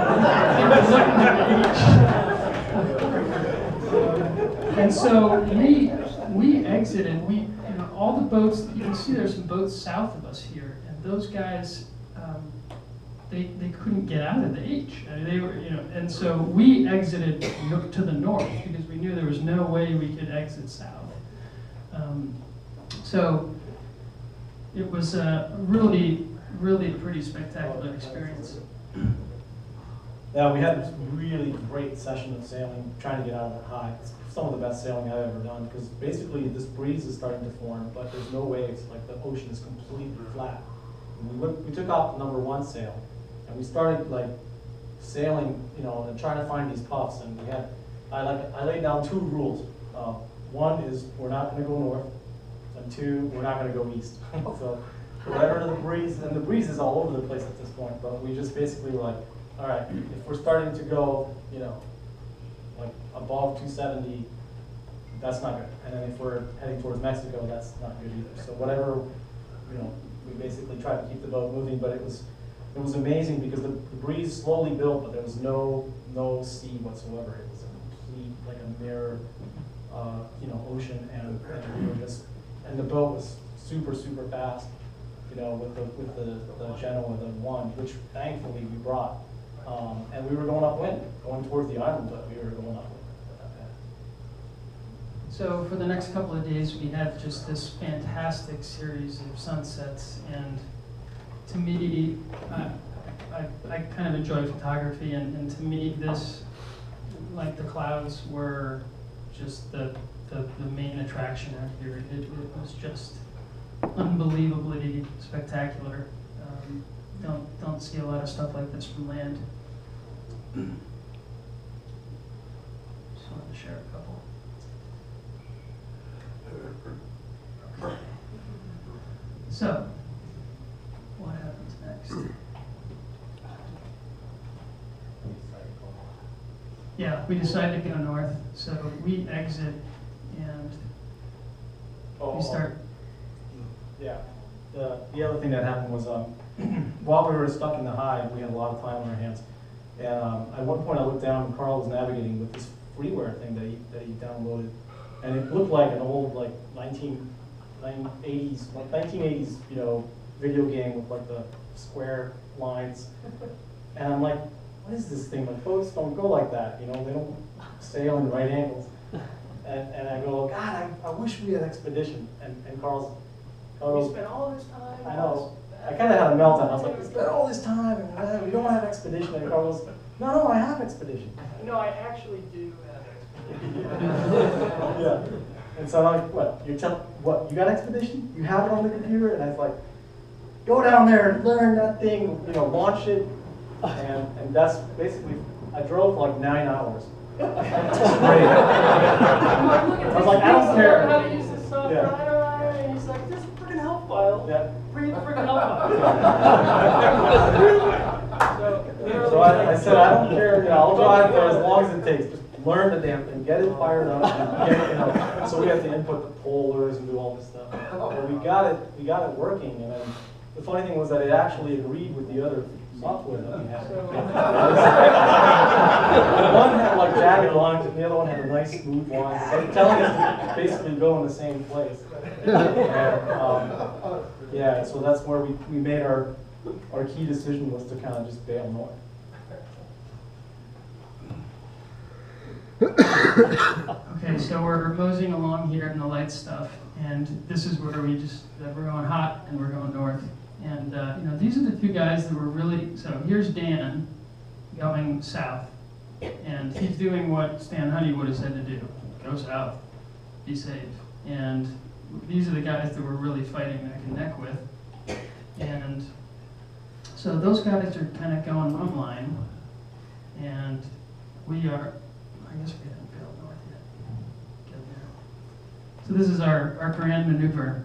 And so we we exited. We you know all the boats. You can see there's some boats south of us here, and those guys um, they they couldn't get out of the H. I mean, they were you know, and so we exited to the north because we knew there was no way we could exit south. Um, so it was a really really pretty spectacular experience. Yeah, we had this really great session of sailing, trying to get out of that high. It's some of the best sailing I've ever done, because basically this breeze is starting to form, but there's no waves. Like the ocean is completely flat. And we went, we took off the number one sail, and we started like sailing, you know, and trying to find these puffs. And we had, I like, I laid down two rules. Uh, one is we're not going to go north, and two, we're not going to go east. So whatever the breeze, and the breeze is all over the place at this point, but we just basically were like, all right, if we're starting to go, you know, like above two seventy, that's not good. And then if we're heading towards Mexico, that's not good either. So whatever, you know, we basically tried to keep the boat moving, but it was it was amazing because the, the breeze slowly built, but there was no no sea whatsoever. It was a complete, like a mirror, uh, you know, ocean, and, and we were just, and the boat was super super fast, you know, with the with the the Genoa, the one, which thankfully we brought, um, and we were going upwind, going towards the island, but we were going upwind. So for the next couple of days, we had just this fantastic series of sunsets, and to me, I, I, I kind of enjoy photography, and, and to me, this, like the clouds, were just the, the, the main attraction out here. It, it was just unbelievably spectacular. Um, don't, don't see a lot of stuff like this from land. Just wanted to share a couple. So, what happens next? Yeah, we decided to go north, so we exit and Oh, we start. Yeah. The, the other thing that happened was um, while we were stuck in the hide, we had a lot of time on our hands. And um, at one point I looked down and Karl was navigating with this freeware thing that he, that he downloaded. And it looked like an old, like, nineteen eighties, like nineteen eighties, you know, video game with like the square lines. And I'm like, what is this thing? Like, boats don't go like that, you know, they don't sail in right angles. And, and I go, God, I, I wish we had expedition. And, and Karl's, Karl We goes, spent all this time. I know. I kind of had a meltdown. I was like, we spent all this time and uh, we don't have expedition. And Karl goes, no, no, I have expedition. No, I actually do have expedition. Yeah. And so I'm like, what? You tell what? You got expedition? You have it on the computer? And I was like, go down there and learn that thing. You know, launch it. And and that's basically. I drove for like nine hours. Great. I was like, I don't care. How to use this software? Yeah. I don't know. And he's like, this is a freaking help file. Yeah. Read the freaking help file. so So I, I said, I don't care. You know, I'll drive for as long as it takes. Just learn the damn thing, get it fired up, and get it, you know. So we have to input the polars and do all this stuff. But we got it, we got it working, and then the funny thing was that it actually agreed with the other software that we had. One had like jagged lines, and the other one had a nice smooth line. They were telling us to basically go in the same place. And, um, yeah, so that's where we, we made our our key decision was to kind of just bail north. Okay, so we're moseying along here in the light stuff, and this is where we just, uh, we're going hot and we're going north. And, uh, you know, these are the two guys that were really, so here's Dan going south, and he's doing what Stan Honeywood has said to do, go south, be safe. And these are the guys that we're really fighting neck and neck with. And so those guys are kind of going one line, and we are, I guess we haven't bailed north yet. Get there. So this is our, our grand maneuver.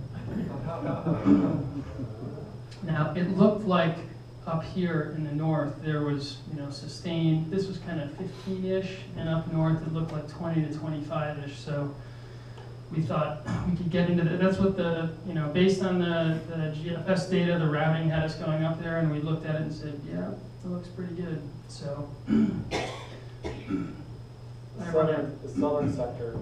Now, it looked like up here in the north there was, you know, sustained, this was kind of fifteen-ish, and up north it looked like twenty to twenty-five-ish, so we thought we could get into the, that's what the, you know, based on the, the G F S data, the routing had us going up there, and we looked at it and said, yeah, it looks pretty good, so. The southern, the southern sector.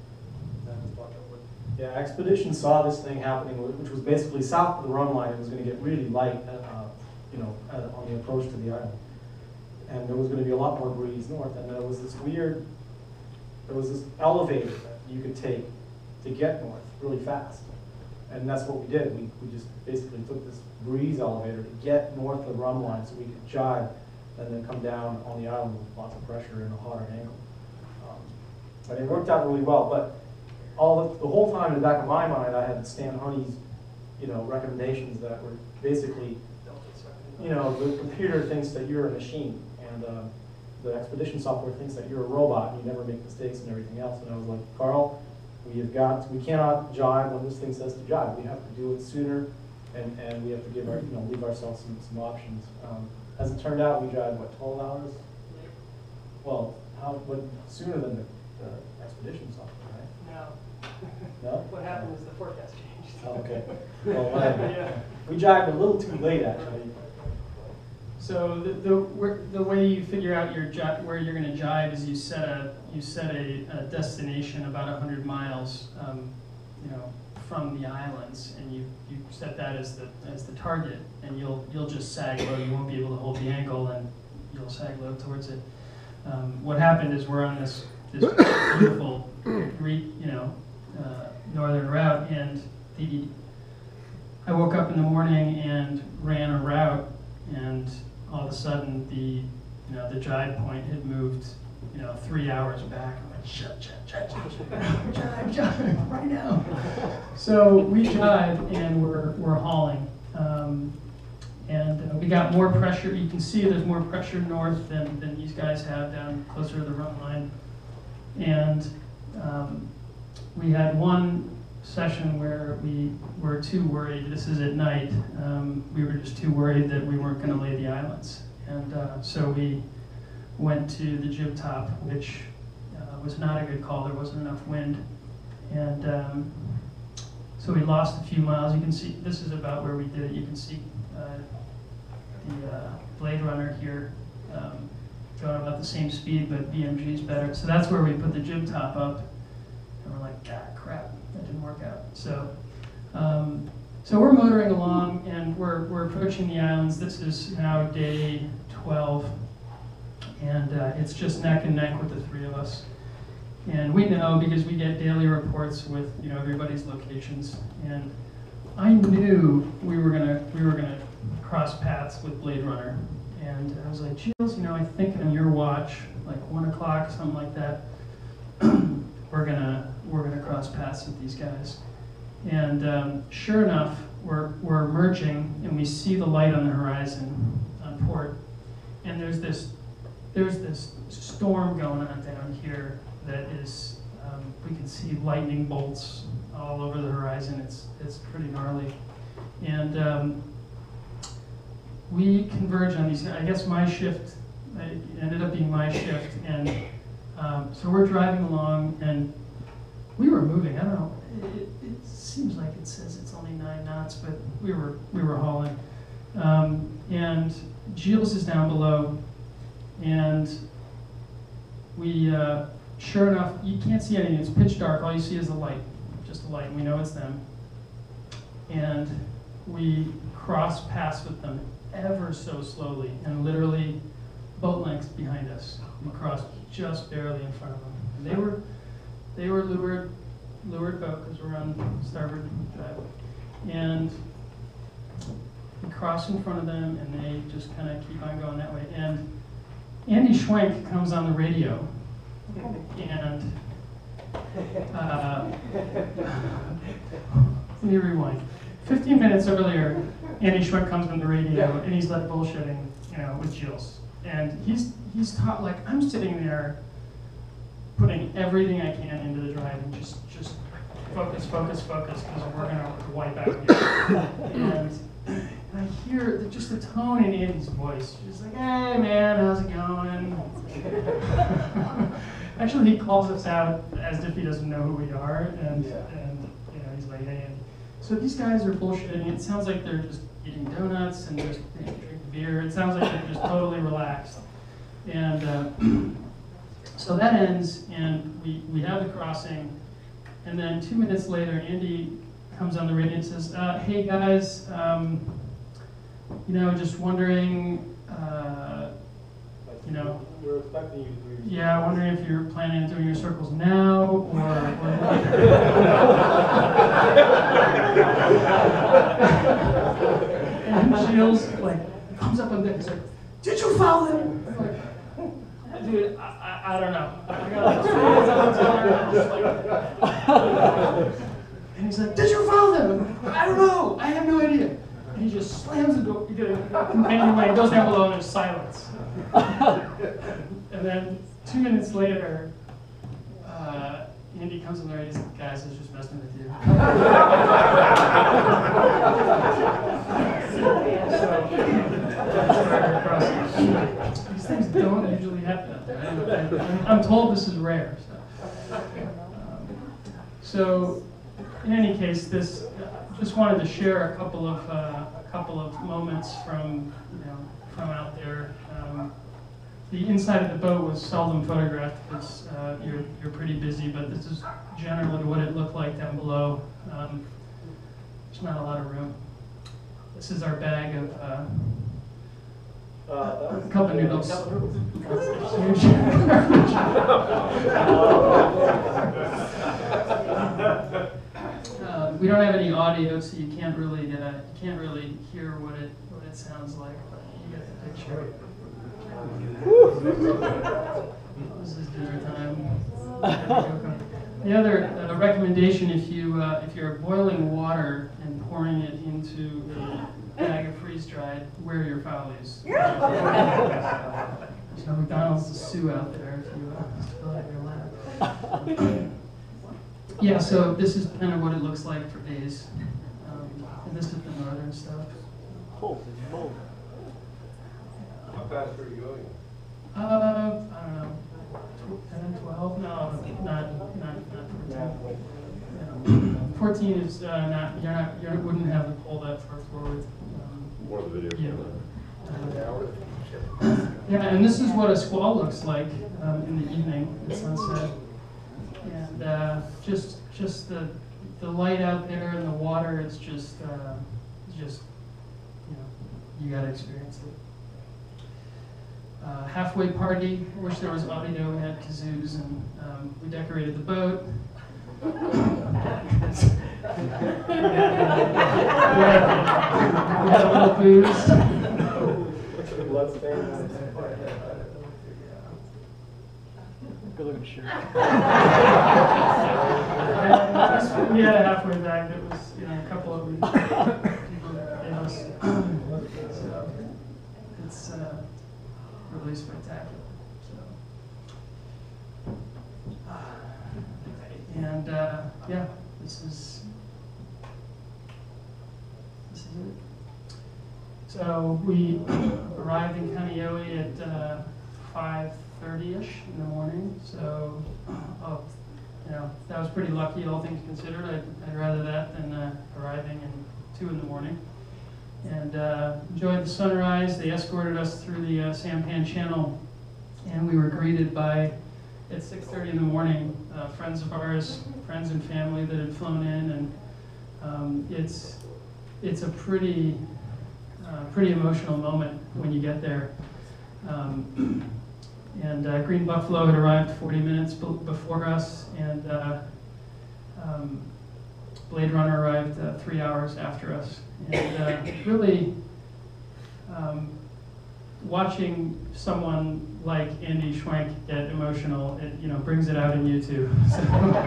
Yeah, Expedition saw this thing happening, which was basically south of the run line. It was going to get really light, uh, you know, uh, on the approach to the island, and there was going to be a lot more breeze north. And there was this weird, there was this elevator that you could take to get north really fast, and that's what we did. We we just basically took this breeze elevator to get north of the run line, so we could jibe and then come down on the island with lots of pressure and a hotter angle. Um, and it worked out really well, but. All the, the whole time in the back of my mind, I had Stan Honey's, you know, recommendations that were basically, you know, the computer thinks that you're a machine, and uh, the expedition software thinks that you're a robot and you never make mistakes and everything else. And I was like, Karl, we have got, we cannot jibe when this thing says to jibe. We have to do it sooner, and, and we have to give our, you know, leave ourselves some, some options. Um, as it turned out, we jibed, what, twelve hours? Well, how, what, sooner than the, the expedition software, right? No. No? What happened was the forecast changed. Oh, okay. Well, whatever. Yeah. We jibed a little too late, actually. So the the, where, the way you figure out your ji where you're going to jibe is you set a you set a, a destination about a hundred miles, um, you know, from the islands, and you, you set that as the as the target, and you'll you'll just sag low. You won't be able to hold the angle, and you'll sag low towards it. Um, what happened is we're on this this beautiful, re, you know, uh, northern route, and the I woke up in the morning and ran a route, and all of a sudden the you know the jibe point had moved you know three hours back. I'm like, jibe, jibe, jibe, jibe, jibe, jibe, right now. So we jibe and we're we're hauling, um, and uh, we got more pressure. You can see there's more pressure north than than these guys have down closer to the run line, and um, we had one session where we were too worried. This is at night. Um, we were just too worried that we weren't going to lay the islands, and uh, so we went to the jib top, which uh, was not a good call. There wasn't enough wind, and um, so we lost a few miles. You can see this is about where we did it. You can see uh, the uh, Blade Runner here um, going about the same speed, but B M G's better. So that's where we put the jib top up, and we're like, God, crap. That didn't work out. So, um, so we're motoring along, and we're we're approaching the islands. This is now day twelve, and uh, it's just neck and neck with the three of us. And we know because we get daily reports with you know everybody's locations. And I knew we were gonna we were gonna cross paths with Blade Runner. And I was like, Gilles, you know, I think on your watch, like one o'clock, something like that, we're gonna. we're going to cross paths with these guys. And um, sure enough, we're, we're emerging, and we see the light on the horizon on port. And there's this, there's this storm going on down here that is, um, we can see lightning bolts all over the horizon. It's, it's pretty gnarly. And um, we converge on these, I guess my shift, it ended up being my shift. And um, so we're driving along, and we were moving. I don't know. It, it, it seems like it says it's only nine knots, but we were we were hauling. Um, and Gilles is down below, and we uh, sure enough, you can't see anything. It's pitch dark. All you see is the light, just the light. And we know it's them. And we cross paths with them ever so slowly, and literally boat lengths behind us. We crossed just barely in front of them. And they were. They were leeward, leeward boat because we're on starboard drive, and we cross in front of them, and they just kind of keep on going that way. And Andy Schwenk comes on the radio, and uh, let me rewind. Fifteen minutes earlier, Andy Schwenk comes on the radio, and he's like bullshitting, you know, with Gilles, and he's he's taught like I'm sitting there. Putting everything I can into the drive and just, just focus, focus, focus, because we're going to wipe out here. And, and I hear the, just the tone in Andy's voice. She's like, hey, man, how's it going? Actually, he calls us out as if he doesn't know who we are. And, yeah. and you know, he's like, hey, Andy. So these guys are bullshitting. It sounds like they're just eating donuts and just drinking beer. It sounds like they're just totally relaxed. And... Uh, So that ends, and we, we have the crossing, and then two minutes later, Andy comes on the radio and says, uh, hey guys, um, you know, just wondering, uh, you know, we're expecting you to do your yeah, wondering if you're planning on doing your circles now, or, or later. And Gilles, like, comes up on deck, he's like, did you follow them? I'm like, dude, I, I, I don't know. I got like two minutes on the tiller, and I'm just like, and he's like, did you follow them? I don't know. I have no idea. And he just slams the door, you get a companionway, and goes down below, and there's silence. and then two minutes later, uh, Andy comes in there and he's like, guys, I was just messing with you. so, these things don't usually happen out there. I'm, I'm told this is rare. So, um, so in any case, this uh, just wanted to share a couple of uh, a couple of moments from you know from out there. Um, The inside of the boat was seldom photographed because uh, you're, you're pretty busy, but this is generally what it looked like down below. Um, there's not a lot of room. This is our bag of uh, Uh, a cup of noodles. Cup of noodles. That's huge. uh, we don't have any audio, so you can't really uh, you can't really hear what it what it sounds like, but you get the picture. This is dinner time. The other uh, recommendation, if you uh, if you're boiling water and pouring it into a bag of freeze dried, wear your foulies. So McDonald's to sue out there if you uh, spill out your lap. Yeah, so this is kind of what it looks like for days. Um, and this is the northern stuff. Holy moly. How fast are you going? Uh, I don't know, ten, twelve? No, not, not, not fourteen. No. fourteen is uh, not, you're not, you wouldn't have to pull that far forward. Um, More of the video. Yeah. Uh, yeah, and this is what a squall looks like um, in the evening at sunset. And uh, just, just the, the light out there and the water is just, uh, just, you know, you gotta experience it. Uh, halfway party. I wish there was audio. We had kazoos, and um, we decorated the boat. we, had, we had a little booze. Good looking shirt. And we had a halfway bag that was, you know, a couple of people gave us. So it's. Uh, really spectacular. So, and uh, yeah, this is this is it. So we arrived in Kaneohe at uh, five thirty-ish in the morning. So, oh, you know, that was pretty lucky, all things considered. I'd, I'd rather that than uh, arriving at two in the morning. And uh, enjoyed the sunrise. They escorted us through the uh, Sampan Channel, and we were greeted by, at six thirty in the morning, uh, friends of ours, friends and family that had flown in, and um, it's it's a pretty uh, pretty emotional moment when you get there. Um, and uh, Green Buffalo had arrived forty minutes b before us, and uh, um, Blade Runner arrived uh, three hours after us. And uh, really, um, watching someone like Andy Schwenk get emotional, it you know brings it out in you too. So,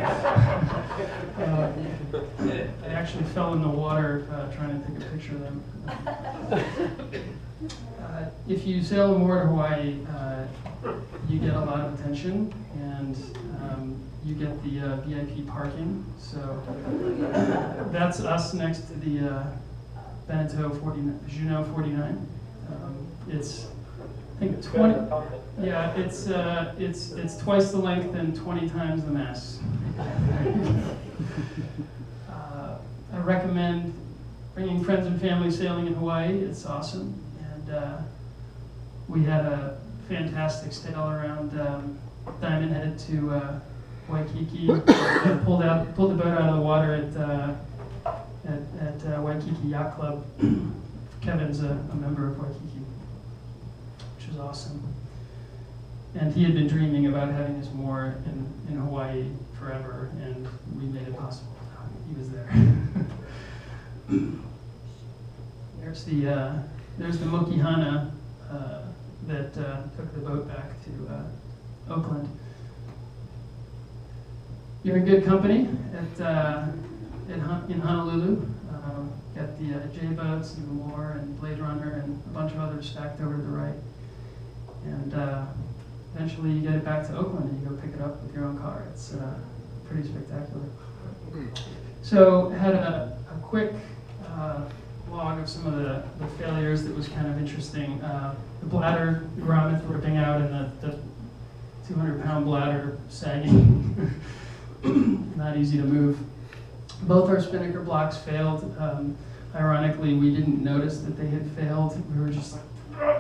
uh, I actually fell in the water uh, trying to take a picture of them. Uh, if you sail moored to Hawaii, uh, you get a lot of attention, and um, you get the uh, V I P parking. So that's us next to the uh, Beneteau forty-nine, Juneau forty-nine. Um, it's, I think, twenty. Yeah, it's uh, it's it's twice the length and twenty times the mass. uh, I recommend bringing friends and family sailing in Hawaii. It's awesome, and uh, we had a fantastic sail around um, Diamond, headed to uh, Waikiki. And pulled out, pulled the boat out of the water at uh, at, at uh, Waikiki Yacht Club. Kevin's a, a member of Waikiki, which was awesome. And he had been dreaming about having his moor in, in Hawaii forever, and we made it possible. He was there. There's the uh, there's the Mokihana uh, that uh, took the boat back to uh, Oakland. You're in good company at uh, in, in Honolulu. Um, got the uh, J-boats and the Moor and Blade Runner and a bunch of others stacked over to the right. And uh, eventually you get it back to Oakland and you go pick it up with your own car. It's uh, pretty spectacular. So had a, a quick uh, log of some of the, the failures that was kind of interesting. Uh, the bladder grommet ripping out and the, the two hundred pound bladder sagging. Not easy to move. Both our spinnaker blocks failed. Um, ironically, we didn't notice that they had failed. We were just like,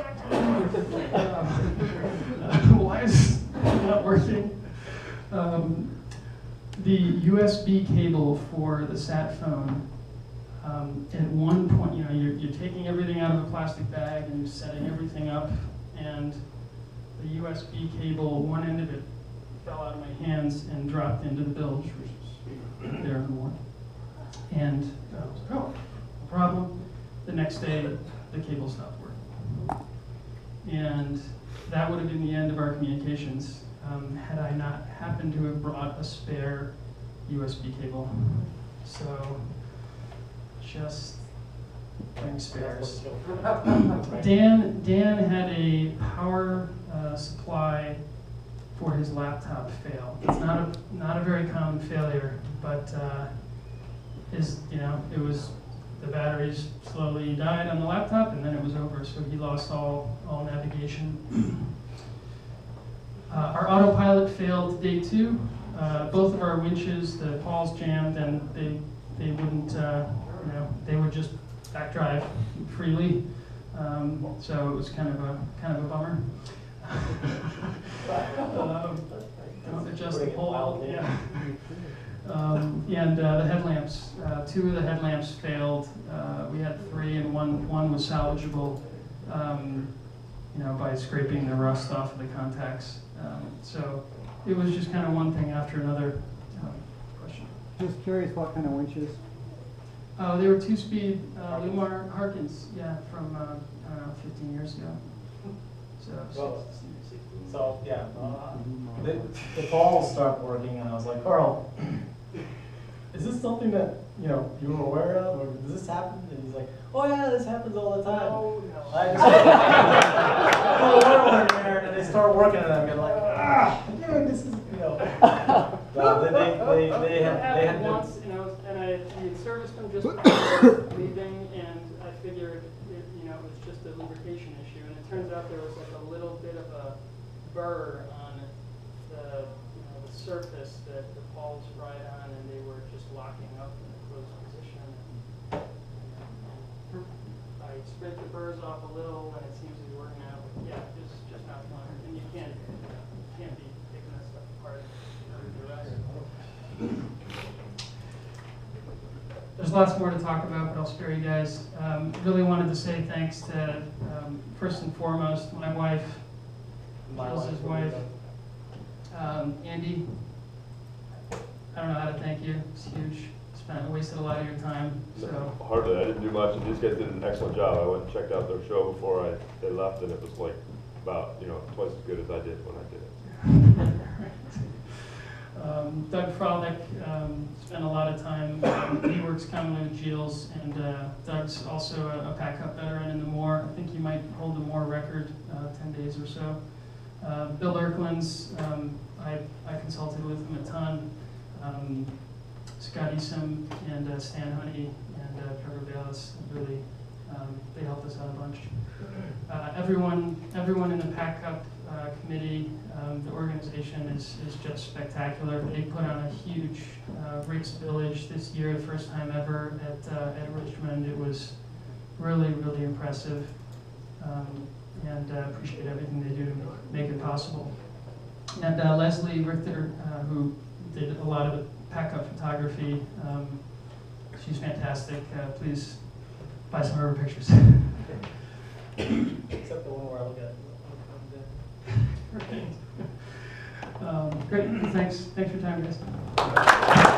why is it not working? Um, the U S B cable for the sat phone, um, at one point, you know, you're, you're taking everything out of a plastic bag and you're setting everything up, and the U S B cable, one end of it fell out of my hands and dropped into the bilge, which was there in the morning. And I was like, oh, no problem. The next day, the cable stopped working. And that would have been the end of our communications um, had I not happened to have brought a spare U S B cable. So just bring spares. Dan, Dan had a power uh, supply for his laptop fail. It's not a not a very common failure, but uh, is you know it was the batteries slowly died on the laptop, and then it was over. So he lost all all navigation. Uh, our autopilot failed day two. Uh, both of our winches, the pawls jammed, and they they wouldn't uh, you know they would just back drive freely. Um, so it was kind of a kind of a bummer. um, don't adjust the pole. Yeah. Um, and uh, the headlamps, uh, two of the headlamps failed. Uh, we had three, and one one was salvageable, um, you know, by scraping the rust off of the contacts. Um, so it was just kind of one thing after another. Um, question. Just curious, what kind of winches? Uh, they were two-speed uh, Lumar Harkins, yeah, from uh, I don't know, fifteen years ago. So. Well, so yeah, uh, the, the balls stopped working, and I was like, Karl, is this something that you know you were aware of, or does this happen? And he's like, oh yeah, this happens all the time. Oh, no. I just put the water in there, and they start working, and I'm getting like, ah, dude, this is you know. Uh, they they they, they had they had once, you know, and I had serviced them just before leaving, and I figured it, you know, it was just a lubrication issue, and it turns out there was like a little bit of a burr on the, you know, the surface that the pawls ride on, and they were just locking up in a closed position. And, and I scraped the burrs off a little, and it seems to be working out. But yeah, just just not fun, and you can't you can't be taking that stuff apart. There's lots more to talk about, but I'll spare you guys. Um, really wanted to say thanks to, um, first and foremost, my wife, Gilles' wife, um, Andy. I don't know how to thank you. It's huge. Spent wasted a lot of your time. So hardly. I didn't do much. These guys did an excellent job. I went and checked out their show before I they left, and it was like about you know twice as good as I did when I did it. Um, Doug Frolick um, spent a lot of time. Um, he works commonly with Gilles, and uh, Doug's also a, a Pac Cup veteran in the Moor. I think he might hold the Moor record, uh, ten days or so. Uh, Bill Erklin's, um, I, I consulted with him a ton. Um, Scott Easom and uh, Stan Honey and uh, Trevor Bayless really um, they helped us out a bunch. Uh, everyone, everyone in the Pac Cup uh, committee, um, the organization is, is just spectacular. They put on a huge uh, race village this year, the first time ever at, uh, at Richmond. It was really, really impressive, um, and uh, appreciate everything they do to make it possible. And uh, Leslie Richter, uh, who did a lot of the Pac Cup photography, um, she's fantastic. Uh, please buy some of her pictures. Except the one where I look at. um, great. Thanks. Thanks for your time, guys.